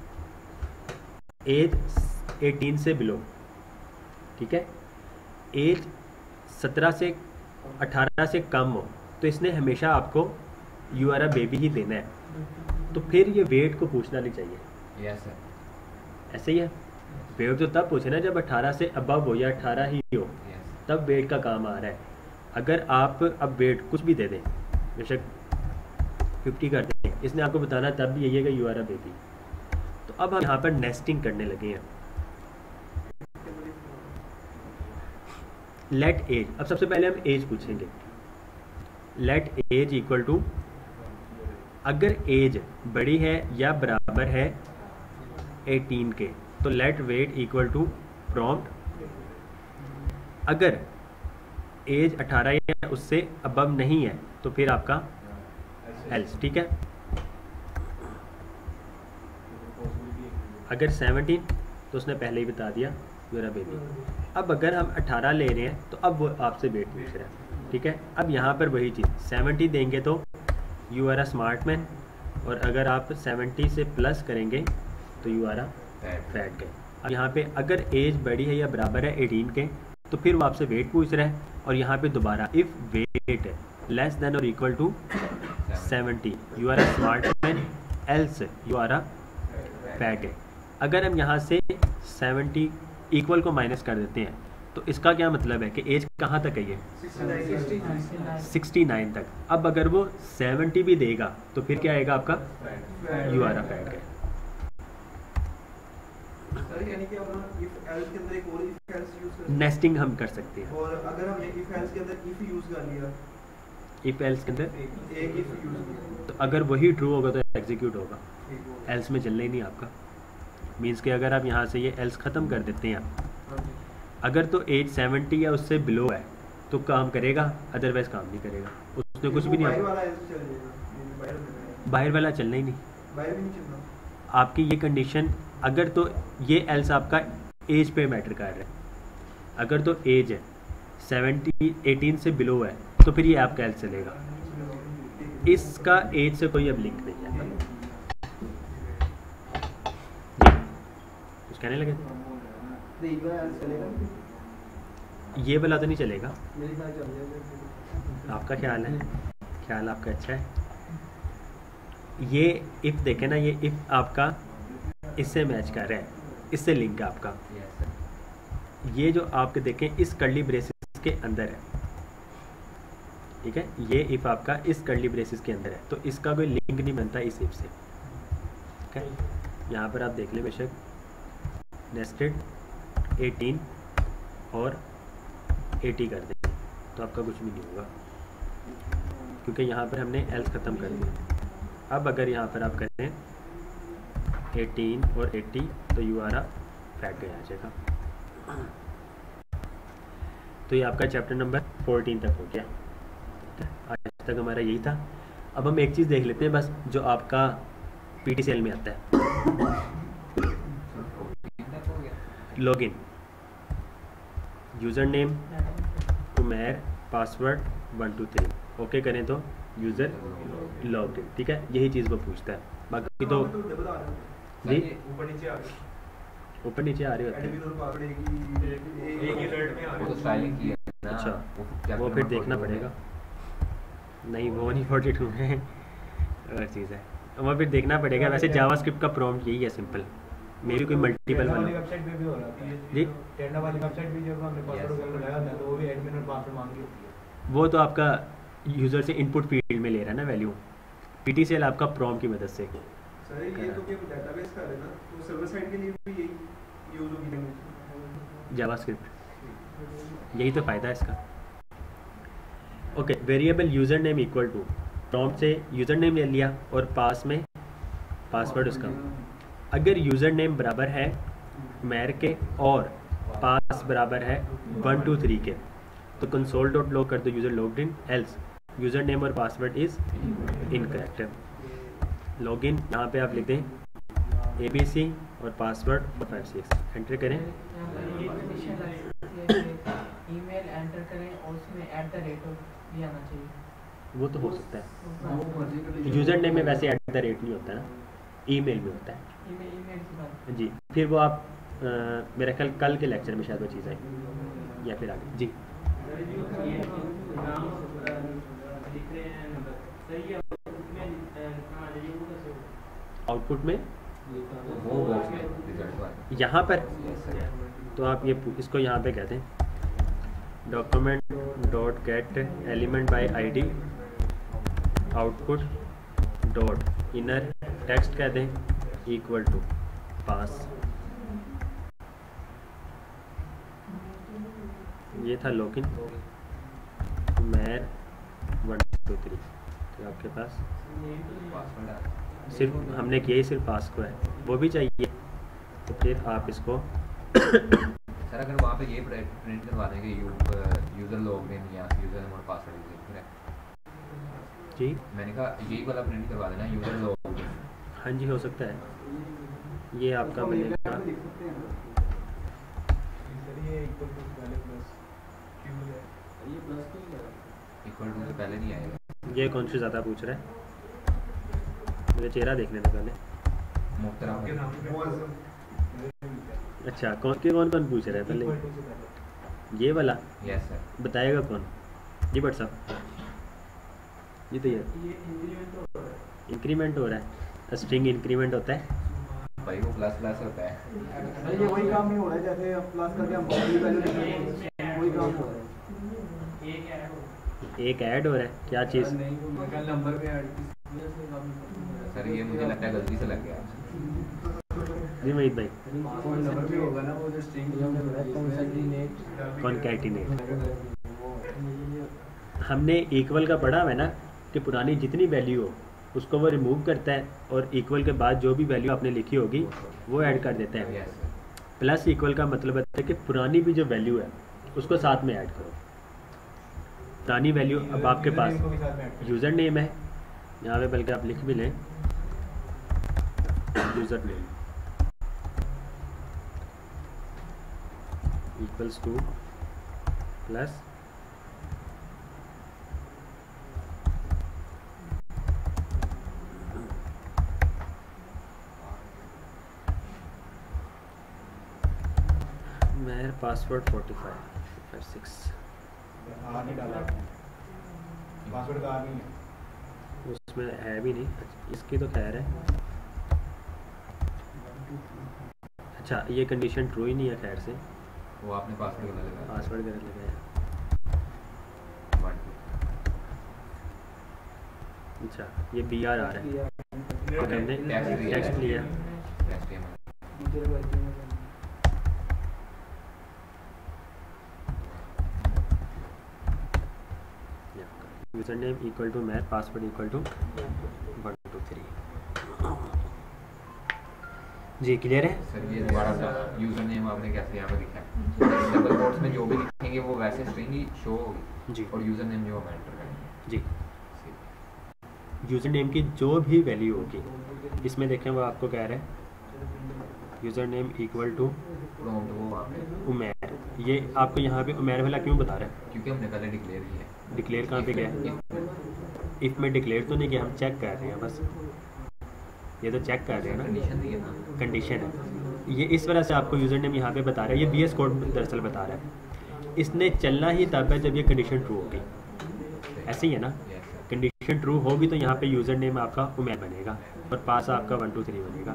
एज अठारह से बिलो, ठीक है, एज सत्रह से अठारह से कम हो तो इसने हमेशा आपको यू आर अ बेबी ही देना है। तो फिर ये वेट को पूछना नहीं चाहिए। यस सर, ऐसे ही है। वेट तो तब पूछे ना जब अठारह से अबव हो या अठारह ही हो, तब वेट का काम आ रहा है। अगर आप अब वेट कुछ भी दे दें, बेशक पचास कर दें, इसने आपको बताना तब भी यही है कि यू आर अ बेबी। तो अब हम यहाँ पर नेस्टिंग करने लगे हैं। लेट एज, अब सबसे पहले हम एज पूछेंगे। लेट एज इक्वल टू, अगर एज बड़ी है या बराबर है अठारह के तो let weight equal to prompt. अगर एज अठारह या उससे अबव नहीं है तो फिर आपका एल्स, ठीक है। अगर सत्रह तो उसने पहले ही बता दिया मेरा बेबी। अब अगर हम अठारह ले रहे हैं तो अब वो आपसे वेट पूछ रहा है, ठीक है। अब यहाँ पर वही चीज़ सत्तर देंगे तो you are a smart man, और अगर आप सत्तर से प्लस करेंगे तो यू आर अ फैट के। अब यहाँ पे अगर एज बड़ी है या बराबर है अठारह के तो फिर वो आपसे वेट पूछ रहा है, और यहाँ पे दोबारा इफ़ वेट लेस देन और इक्वल टू सत्तर you are a smart man, else you are a fat. अगर हम यहाँ से सत्तर इक्वल को माइनस कर देते हैं तो इसका क्या मतलब है कि एज कहाँ तक है, ये उनहत्तर तक। अब अगर वो सत्तर भी देगा तो फिर क्या आएगा आपका यू आर अ फैट है। यानी कि हम इफ एल्स के अंदर एक और इफ एल्स यूज कर नेस्टिंग हम कर सकते हैं। और अगर हमने इफ एल्स के अंदर इफ यूज कर लिया, इफ एल्स के अंदर एक इफ यूज किया तो अगर वही ट्रू होगा तो एग्जीक्यूट होगा, एल्स में चलना ही नहीं आपका। मीन्स कि अगर आप यहाँ से ये एल्स ख़त्म कर देते हैं, अगर तो एज सत्तर या उससे बिलो है तो काम करेगा, अदरवाइज काम नहीं करेगा, उसने कुछ भी नहीं। बाहर वाला एल्स चल जाएगा, बाहर वाला चलना ही नहीं, बाहर भी नहीं चलना। आपकी ये कंडीशन, अगर तो ये एल्स आपका एज पे मैटर कर रहा है। अगर तो एज है सत्तर अठारह से बिलो है तो फिर ये आपका एल्स चलेगा, इसका एज से कोई अब लिंक नहीं है। जी कुछ कहने लगे? ये वाला तो नहीं चलेगा, आपका ख्याल है, ख्याल आपका अच्छा है। ये इफ देखें ना, ये इफ आपका इससे मैच कर रहा है, इससे लिंक है आपका। ये जो आपके देखें इस कर्ली ब्रेसिस के अंदर है, ठीक है, ये इफ आपका इस कर्ली ब्रेसिस के अंदर है, तो इसका कोई लिंक नहीं बनता इस इफ से, ठीक है। यहाँ पर आप देख लें बेशक नेस्टेड एटीन और एटी कर दें तो आपका कुछ भी नहीं होगा, क्योंकि यहाँ पर हमने एल्स ख़त्म कर दिया। अब अगर यहाँ पर आप करें एटीन और एटी तो यू आर आ फैक्ट आ जाएगा। तो ये आपका चैप्टर नंबर फोर्टीन तक हो गया, ठीक है। आज तक हमारा यही था। अब हम एक चीज़ देख लेते हैं बस, जो आपका पी टी सी एल में आता है, login, user name Umair, password one two three, okay करें तो यूज़र लॉग इन, ठीक है। यही चीज़ वो पूछता है, बाकी तो जी ऊपर नीचे आ गई, ऊपर नीचे आ रही होती है। एक ही मिनट में आ वो तो गई। स्टाइलिंग की है ना। अच्छा, वो वो फिर देखना पड़ेगा। नहीं वो नहीं फोर्टी टू में और चीज़ है, वो फिर देखना पड़ेगा। वैसे जावास्क्रिप्ट का प्रॉम्प्ट यही है, सिंपल, मेरी कोई मल्टीपल वाली वाला वेबसाइट पे भी हो रहा है जी। टेंडा वाली वेबसाइट भी जब हमने पासवर्ड वगैरह लगाया था तो वो भी एडमिन और पासवर्ड मांगी होती है। वो तो आपका यूज़र से इनपुट फील्ड में ले रहा है ना value, P T C L आपका प्रॉम्प्ट की मदद से। सर ये तो क्या डेटाबेस का है ना, तो सर्वर साइड के लिए भी यही यूज होगी लैंग्वेज जावास्क्रिप्ट, यही तो फ़ायदा है इसका। Okay, variable user name equal to, prompt से यूज़र नेम ले लिया और पास में पासवर्ड उसका। अगर यूज़र नेम बराबर है मैर के और पास बराबर है वन टू थ्री के, तो कंसोल डॉट लॉग कर दो user logged in, else user name और पासवर्ड इज़ इनकरेक्ट। लॉगिन यहाँ पे आप लिख दें ए बी सी और पासवर्ड और फाइव सिक्स एंटर करें। ईमेल एंटर करें और उसमें एट द रेट भी आना चाहिए। वो तो हो सकता है, यूज़र नेम में वैसे एट द रेट नहीं होता ना, ईमेल में होता है ईमेल ईमेल की बात। जी। फिर वो आप आ, मेरा ख्याल कल के लेक्चर में शायद वो चीज़ आई या फिर आगे जी। आउटपुट में वो बॉक्स में रिजल्ट वाला। यहाँ पर यस सर। तो आप ये इसको यहाँ पे कहते हैं document dot get element by ID output dot inner text कह दें इक्वल टू पास। ये था लॉगिन मैर वन टू थ्री, तो आपके पास पासवर्ड आ गया। सिर्फ हमने किया ही सिर्फ पास को है, वो भी चाहिए तो फिर आप इसको सर अगर वहाँ पे ये प्रिंट करवा देंगे यू यूज़र लॉग इन या यूज़र नेम और पासवर्ड यूज़र है, जी मैंने कहा यही वाला प्रिंट करवा देना यूज़र लॉग इन। हाँ जी हो सकता है। ये आपका बनेगा सर ये इक्वल टू पहले प्लस क्यू है, ये प्लस क्यों है? इक्वल टू से पहले नहीं आएगा। ये कौन सी ज़्यादा पूछ रहा है, मुझे चेहरा देखने दो पहले। मुख्तरम अच्छा कौन के कौन कौन पूछ रहा है इक्वल पहले, टू से पहले। ये वाला यस सर। बताएगा कौन? जी बट साहब ये तो ये ये इंक्रीमेंट हो रहा है। इंक्रीमेंट हो रहा है, स्ट्रिंग इंक्रीमेंट होता है। भाई वो प्लस प्लस होता है। सर ये वही काम नहीं हो रहा है जैसे प्लस करके हम बाउंड्री वैल्यू लिखेंगे, वही काम हो रहा है। एक ऐड हो रहा है, क्या चीज़? नंबर पे ऐड सर ये मुझे लगता है गलती से लग गया। जी महीद भाई नंबर पे होगा ना वो जो स्ट्रिंग कॉन्कैटिनेट, हमने इक्वल का पढ़ा हुआ है ना कि पुरानी जितनी वैल्यू हो उसको वो रिमूव करता है और इक्वल के बाद जो भी वैल्यू आपने लिखी होगी वो ऐड कर देता है। Yes sir. प्लस इक्वल का मतलब है कि पुरानी भी जो वैल्यू है उसको साथ में ऐड करो। पुरानी वैल्यू अब आपके पास इनको भी साथ में ऐड करें। यूज़र नेम है, यहाँ पे बल्कि आप लिख भी लें user name equals to plus मेरा password forty five five six आर नहीं डाला आपने पासवर्ड का आर नहीं है उसमें है भी नहीं, इसकी तो खैर है। अच्छा ये कंडीशन ट्रू ही नहीं है खैर से, वो आपने पासवर्ड गलत लगाया। पासवर्ड गलत लगाया। अच्छा ये बी आर आ रहा है, तो हमने टेक्स्ट लिया। User name equal to math, password equal to one two three. जी क्लियर है सर ये दोबारा सा यूजर नेम आपने कैसे यहाँ पे लिखा है? डबल कोट्स में जो भी लिखेंगे वो वैसे स्ट्रिंग ही शो होगी जी, और यूजर नेम जो हम एंटर करेंगे जी यूज़र नेम की जो भी वैल्यू होगी, इसमें देखें वो आपको कह रहा है user name equal to prompt वो वहाँ पे उमैर। ये आपको यहाँ पे उमैर वाला क्यों बता रहा है? क्योंकि हमने पहले डिक्लेयर किया है। डिक्लेयर कहाँ पे गया है? इफ़ में डिक्लेयर तो नहीं किया, हम चेक कर रहे हैं बस, ये तो चेक कर रहे हैं ना, कंडीशन दी है ना, कंडीशन है। ये इस वजह से आपको यूज़र नेम यहाँ पे बता रहा है, ये बी एस कोड दरअसल बता रहा है। इसने चलना ही तब है जब ये कंडीशन ट्रू होगी, ऐसे ही है ना। कंडीशन ट्रू होगी तो यहाँ पे यूज़र नेम आपका उमैर बनेगा और पास आपका वन टू थ्री बनेगा।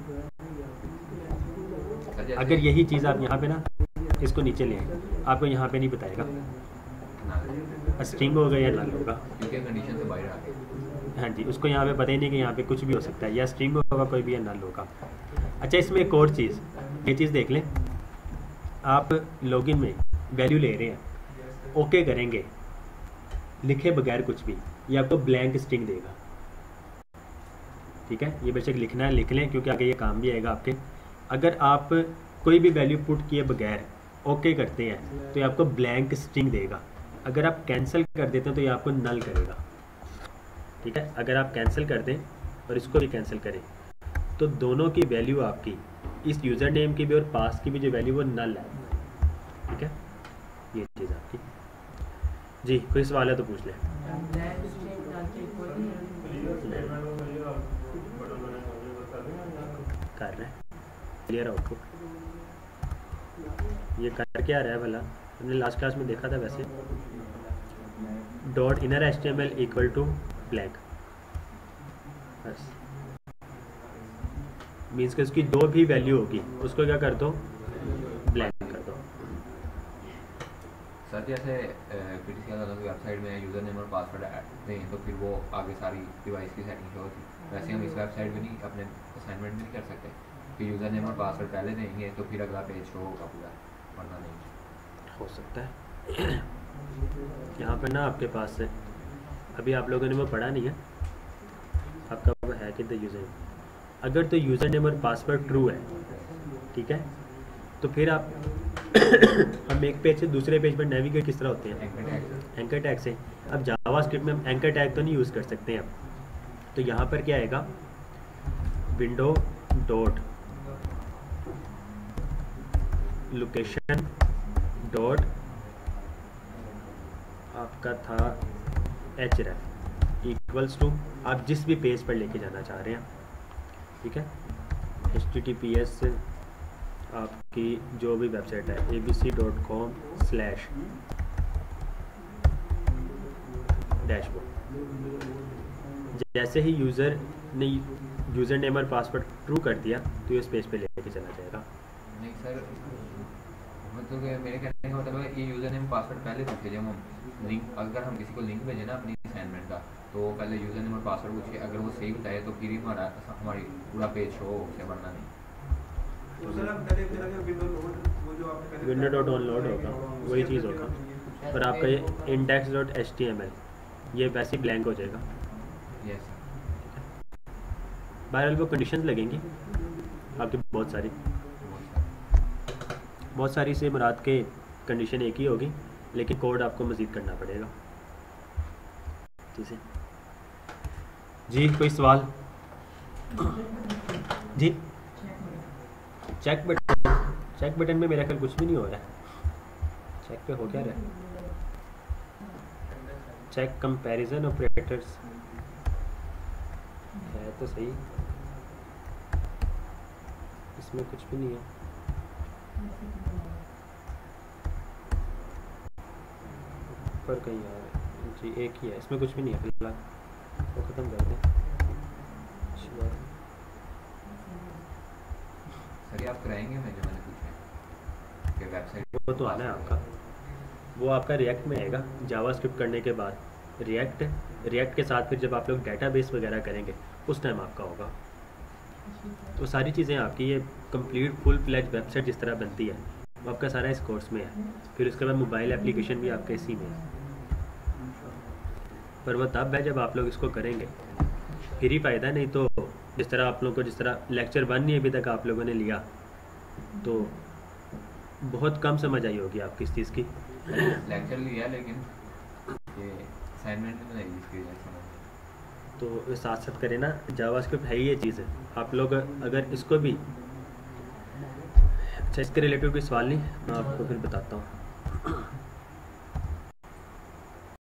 अगर यही चीज़ आप यहाँ पे ना इसको नीचे ले आएंगे, आपको यहाँ पे नहीं बताएगा स्ट्रिंग होगा या नल होगा, क्योंकि कंडीशन से बाहर आ गए। हाँ जी, उसको यहाँ पे पता ही नहीं कि यहाँ पे कुछ भी हो सकता है, या स्ट्रिंग होगा कोई भी या नल होगा। अच्छा इसमें एक और चीज़, ये चीज़ देख लें, आप लॉगिन में वैल्यू ले रहे हैं, ओके करेंगे लिखे बगैर कुछ भी, ये आपको ब्लैंक स्ट्रिंग देगा। ठीक है, ये बेशक लिखना है लिख लें क्योंकि आगे ये काम भी आएगा आपके। अगर आप कोई भी वैल्यू पुट किए बगैर ओके करते हैं तो ये आपको ब्लैंक स्ट्रिंग देगा। अगर आप कैंसिल कर देते हैं तो ये आपको नल करेगा। ठीक है, अगर आप कैंसिल कर दें और इसको भी कैंसिल करें तो दोनों की वैल्यू आपकी, इस यूज़र नेम की भी और पास की भी जो वैल्यू वो नल है। ठीक है, ये चीज़ आपकी। जी कोई सवाल है तो पूछ लें। कर रहे हैं क्लियर आउटपुट, ये कर क्या रहा है भला, हमने लास्ट क्लास में देखा था वैसे। Dot inner H T M L equal to blank, बस मीन्स कि उसकी जो भी वैल्यू होगी उसको क्या कर दो, ब्लैंक कर दो। सर जैसे पीटीसीएल वालों की वेबसाइट में यूज़र नेम और पासवर्ड दें तो फिर वो आगे सारी डिवाइस की सेटिंग शो होती, वैसे हम इस वेबसाइट में नहीं, अपने असाइनमेंट में नहीं कर सकते कि यूज़र नेम और पासवर्ड पहले देंगे तो फिर अगला पेज शो होगा पूरा, वरना नहीं हो सकता है। यहाँ पर ना आपके पास से अभी आप लोगों ने वो पढ़ा नहीं है, आपका वो है कि द यूज़र, अगर तो यूज़र नेम और पासवर्ड ट्रू है, ठीक है, तो फिर आप हम एक पेज से दूसरे पेज पर नेविगेट किस तरह होते हैं, एंकर टैग से। अब जावास्क्रिप्ट में हम एंकर टैग तो नहीं यूज़ कर सकते हैं अब, तो यहाँ पर क्या आएगा, विंडो डॉट लोकेशन डॉट आपका था एच रेफ इक्वल्स टू, आप जिस भी पेज पर लेके जाना चाह रहे हैं, ठीक है, H T T P S आपकी जो भी वेबसाइट है A B C dot com slash dashboard. जैसे ही यूज़र ने यूज़र नेम और पासवर्ड ट्रू कर दिया तो ये उस पेज पे लेके चला जाएगा। नहीं सर, मतलब मेरे कहने का मतलब है ये यूज़र नेम पासवर्ड पहले पूछे, जब हम लिंक, अगर हम किसी को लिंक भेजें ना अपनी असाइनमेंट का, तो पहले यूज़र नेम और पासवर्ड पूछे, अगर वो सही बताए तो फिर ही हमारा हमारी पूरा पेज शो से बनना नहीं। तो सर आप पहले मेरा जो विंडो लोड वो जो आपने पहले विंडो डॉट ऑन लोड होगा, वही चीज़ होगा, और आपका ये index dot H T M L ये वैसे ही ब्लैंक हो जाएगा। यस बहरहाल वो कंडीशन लगेंगी आपकी बहुत सारी, बहुत सारी से मुराद के कंडीशन एक ही होगी, लेकिन कोड आपको मज़ीद करना पड़ेगा। ठीक है जी, कोई सवाल? जी चेक बटन, चेक बटन में मेरा ख्याल कुछ भी नहीं हो रहा है। चेक पे हो क्या रहा है? चेक कंपैरिजन ऑपरेटर्स है तो सही, इसमें कुछ भी नहीं है। ऊपर कहीं आ रहा है जी, एक ही है, इसमें कुछ भी नहीं है फिलहाल, वो ख़त्म कर दें। सर आप कराएंगे मैं जो मैंने पूछा कि वेबसाइट वो तो आना है आपका, वो आपका रिएक्ट में आएगा जावास्क्रिप्ट करने के बाद। रिएक्ट रिएक्ट के साथ फिर जब आप लोग डेटाबेस वगैरह करेंगे उस टाइम आपका होगा। तो सारी चीज़ें आपकी ये कंप्लीट फुल फ्लैज वेबसाइट जिस तरह बनती है वो आपका सारा इस कोर्स में है। फिर उसके बाद मोबाइल एप्लीकेशन भी आपके इसी में है, पर वो तब है जब आप लोग इसको करेंगे फिर ही फ़ायदा। नहीं तो जिस तरह आप लोगों को, जिस तरह लेक्चर वन नहीं अभी तक आप लोगों ने लिया, तो बहुत कम समझ आई होगी आपकी इस चीज़ की। लेक्चर लिया लेकिन ये असाइनमेंट में नहीं इसकी वजह से। तो साथ साथ करें ना, जावास्क्रिप्ट है ही ये चीज़ है। आप लोग अगर इसको भी, अच्छा इसके रिलेटेड कोई सवाल नहीं, मैं आपको फिर बताता हूँ।